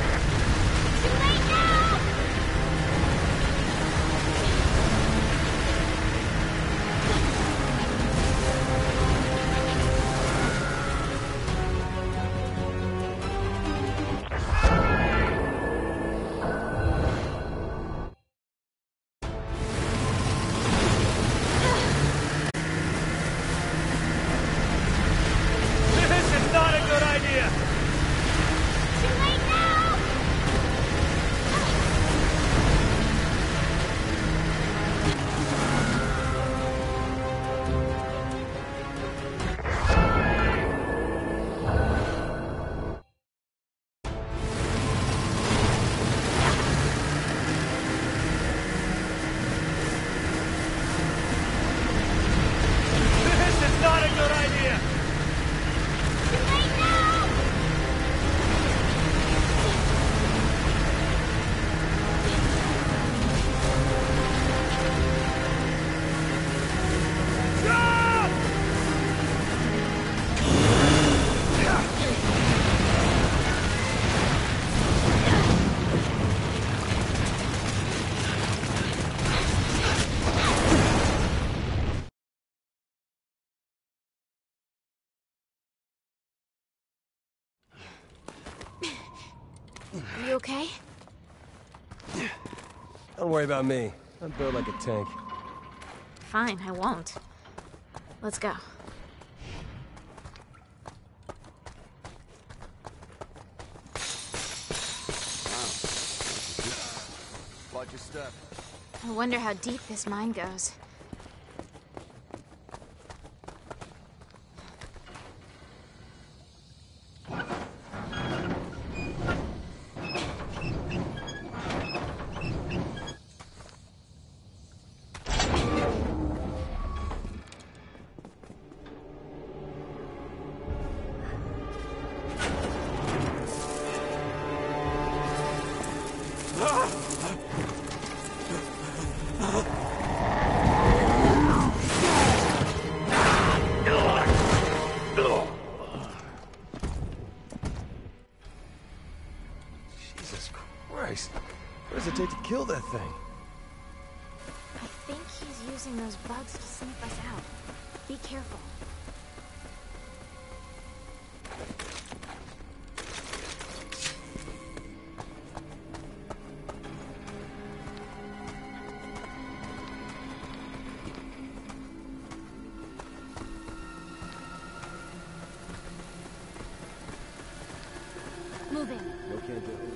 This is not a good idea! This is not a good idea! Stop! You okay? Don't worry about me. I'm built like a tank. Fine, I won't. Let's go. Watch your step. I wonder how deep this mine goes. Jesus Christ. What does it take to kill that thing? I think he's using those bugs to sniff us out. Be careful. Moving. No, can't do it.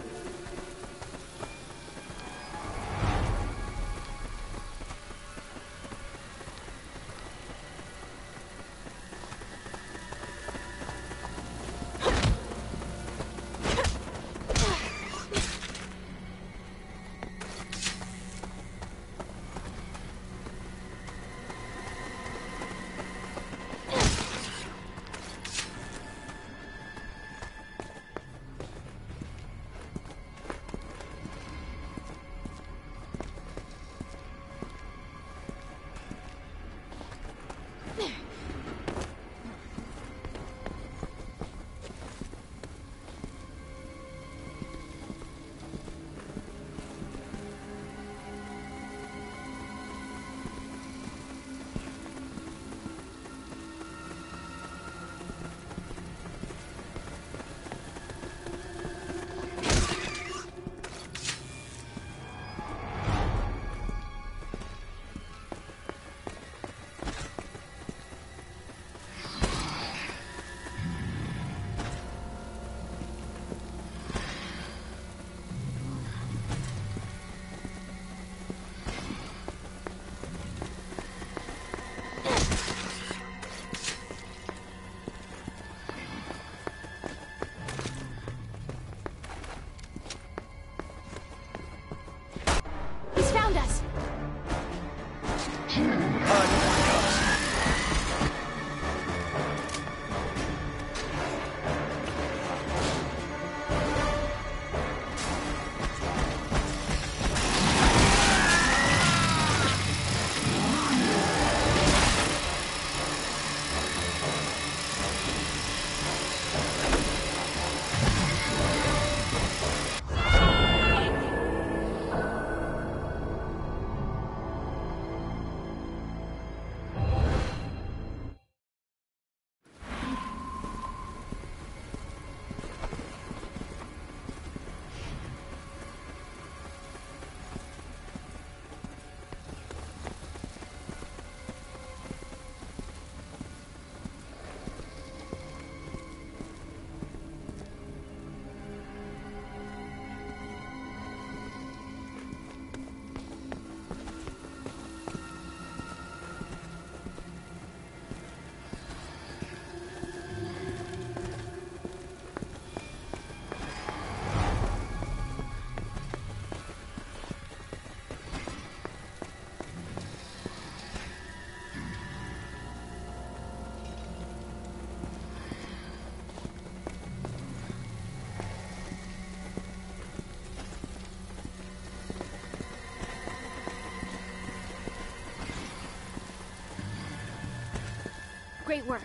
Great work.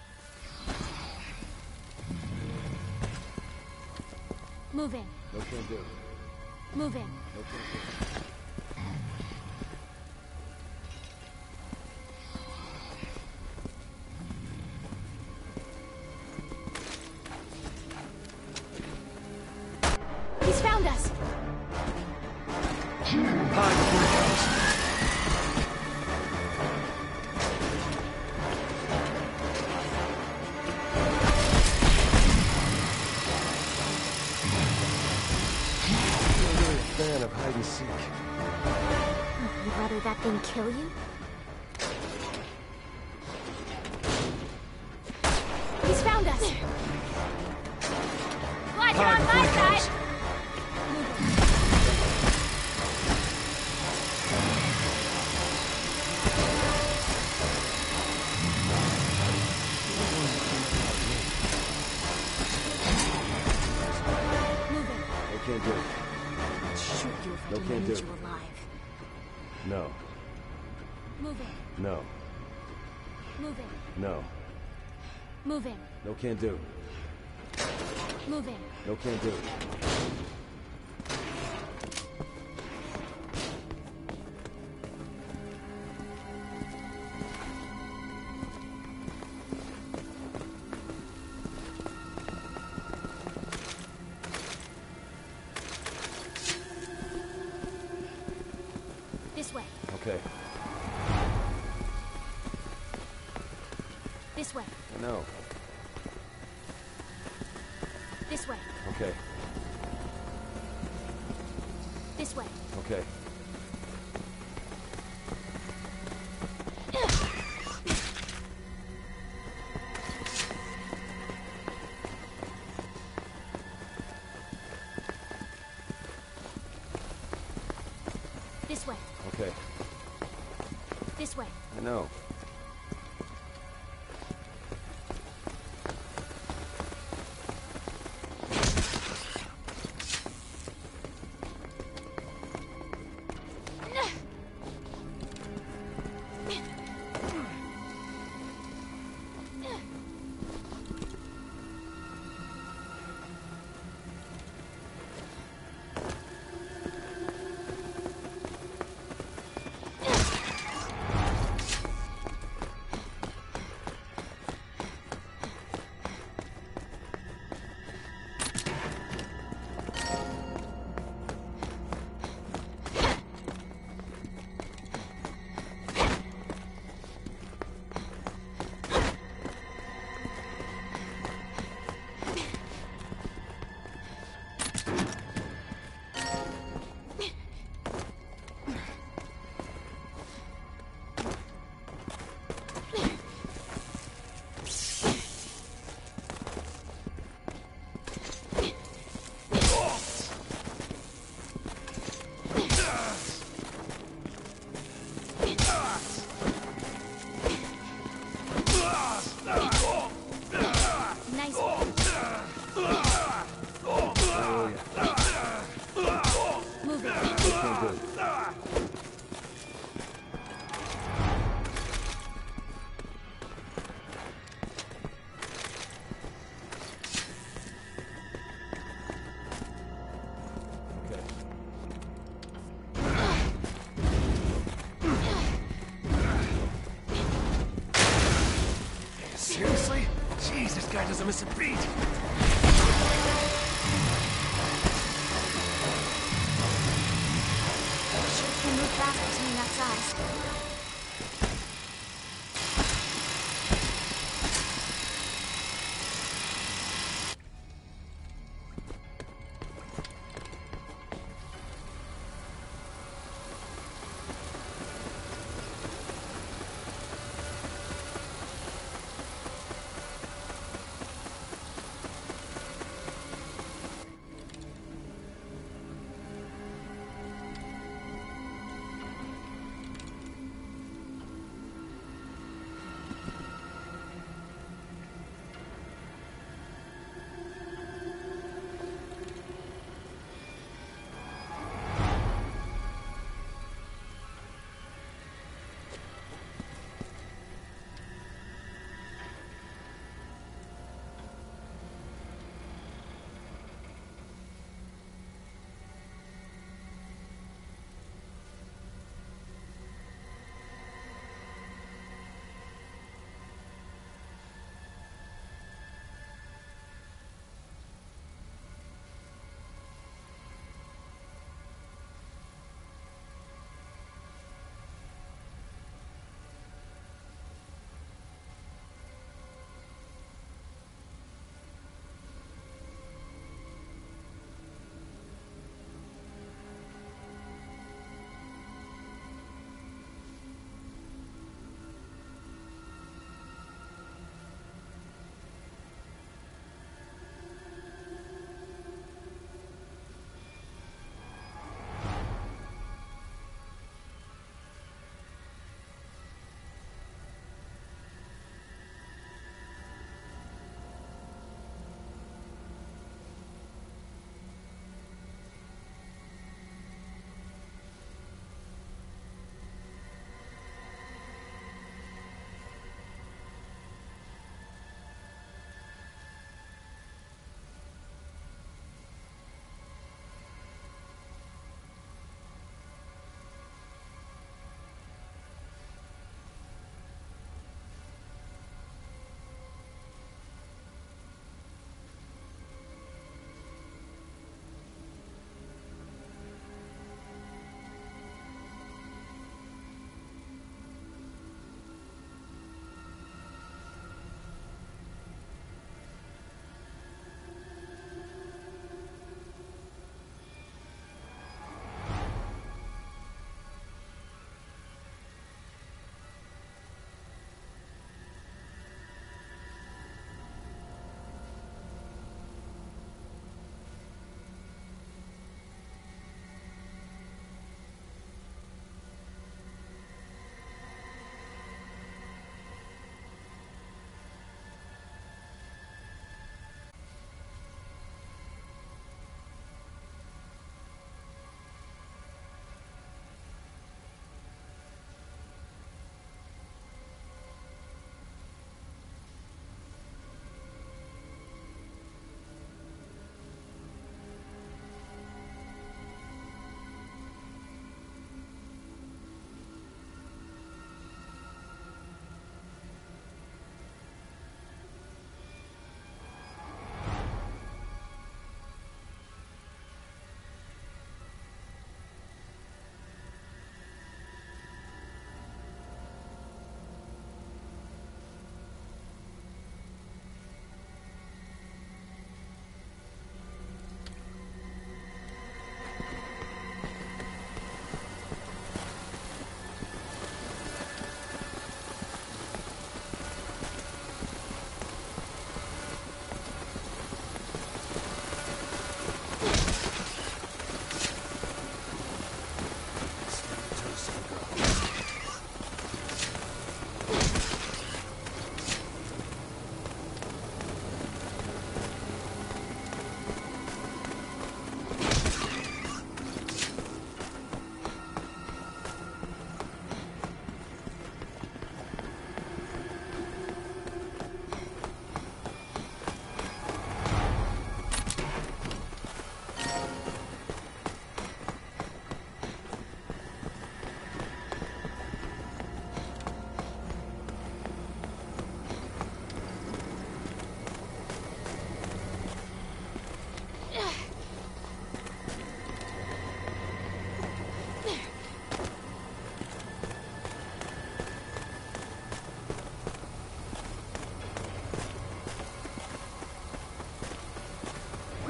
Move in. No can do. Move in. No can do. He's found us. Hide before he comes. Fan of hide and seek. You'd rather that thing kill you? He's found us! Glad you're on my side! Move it. No can do. Shoot you if No, we can't need do. you alive. No. Move in. No. Move in. No. Move in. No can do. Move in. No can do. This way. Okay. This way. I know. This way. Okay. This way. Okay. This way. Okay. This way. I know. Nice. Move it. No can do. Okay. Seriously? Jeez, this guy doesn't miss a beat. Ships can move fast between that size.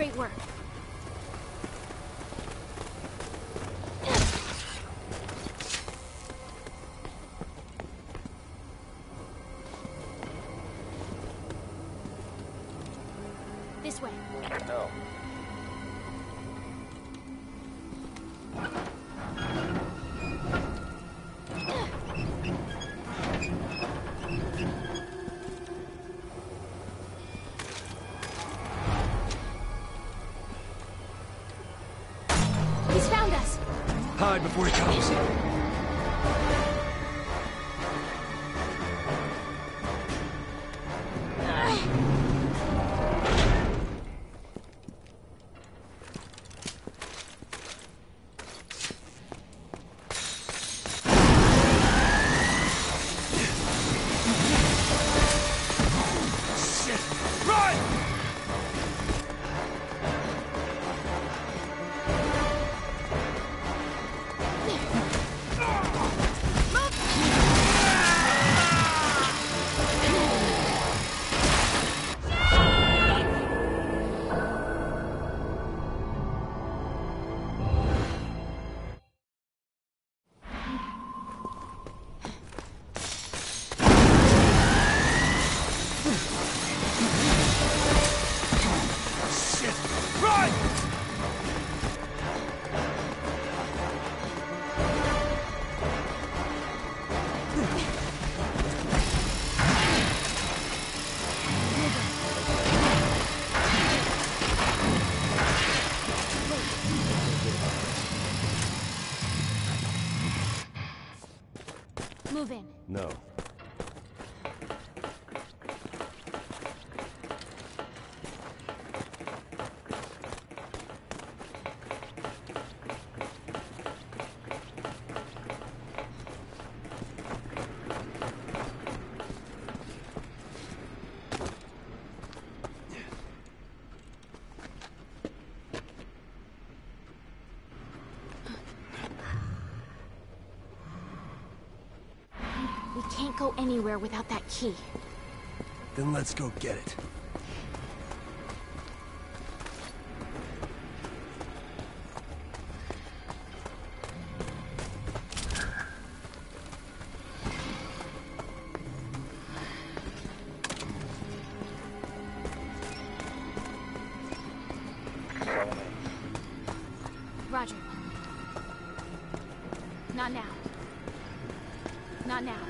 Great work. This way. No. He's found us. Hide before he comes. Move in. No. We can't go anywhere without that key. Then let's go get it. Roger. Not now. Not now.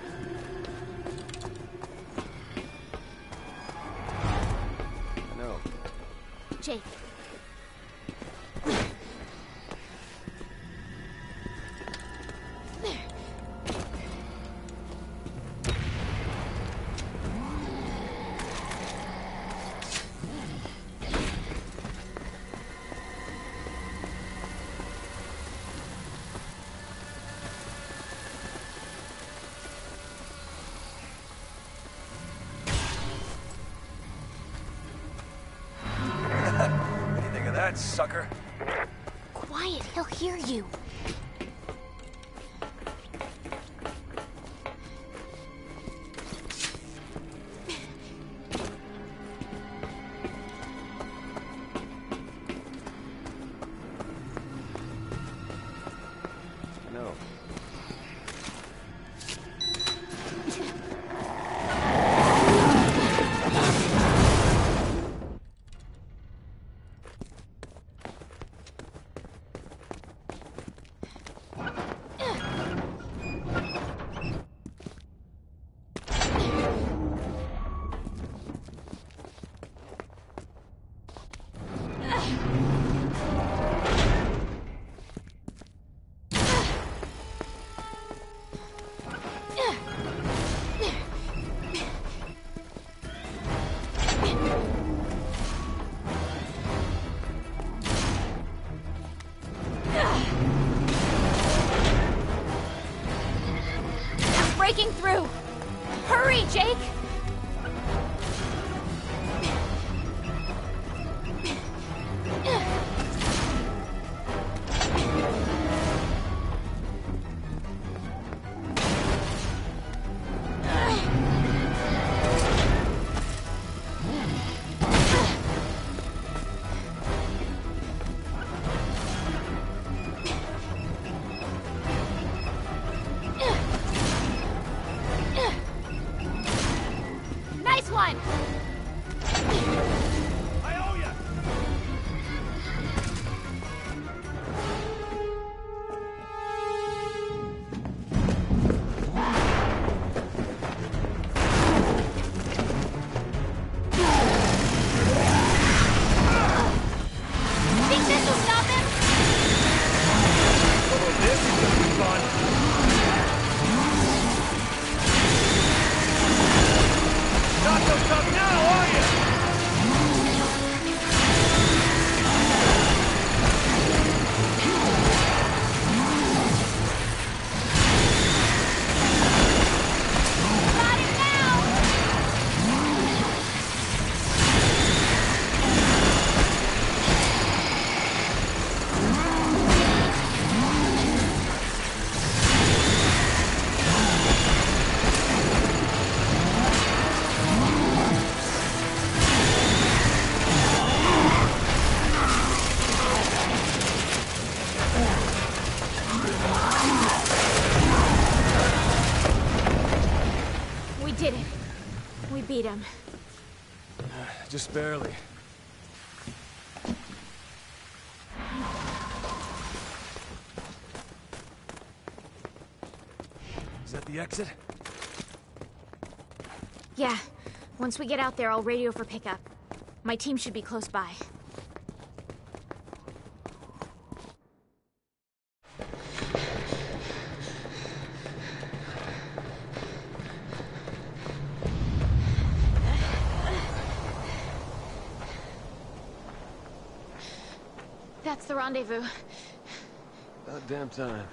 No. Jake. What do you think of that, sucker? Quiet, he'll hear you. No. Breaking through! Hurry, Jake! one! I owe ya! Think this will stop him? Oh, this is gonna be fun! Not so tough now, are you? Got him now! We did it. We beat him. Just barely. Is that the exit? Yeah. Once we get out there, I'll radio for pickup. My team should be close by. That's the rendezvous. About damn time.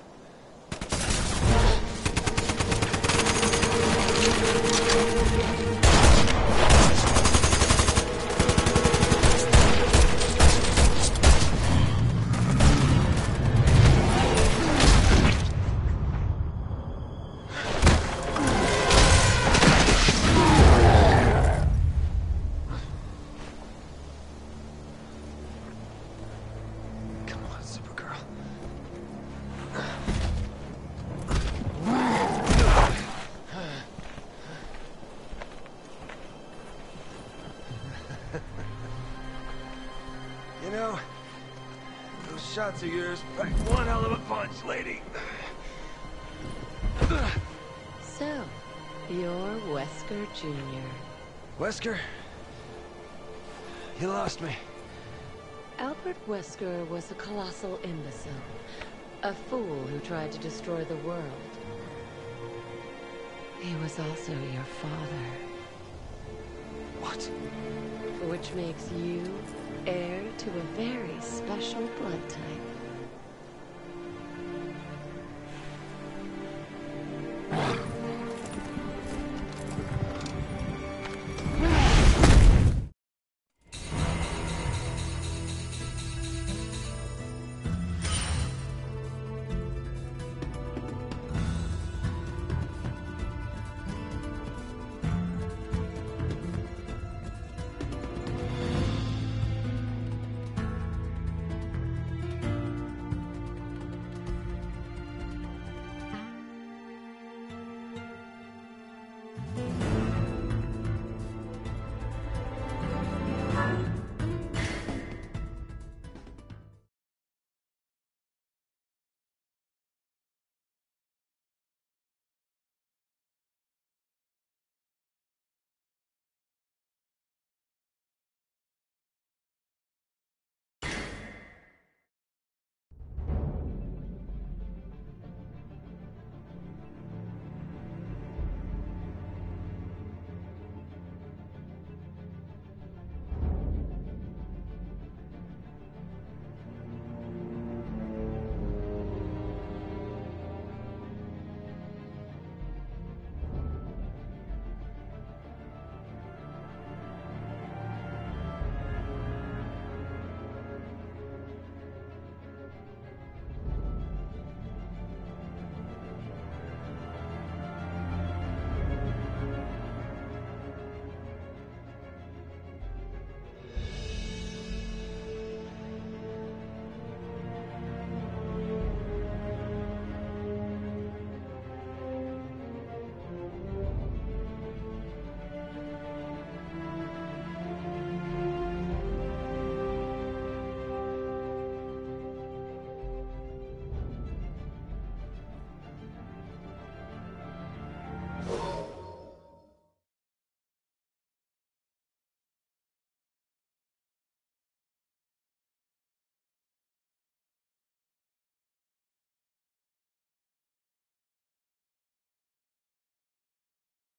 Come on, Supergirl. You know, those shots of yours pack one hell of a punch, lady. So, you're Wesker Jr. Wesker? You lost me. Albert Wesker was a colossal imbecile. A fool who tried to destroy the world. He was also your father. What? Which makes you heir to a very special blood type.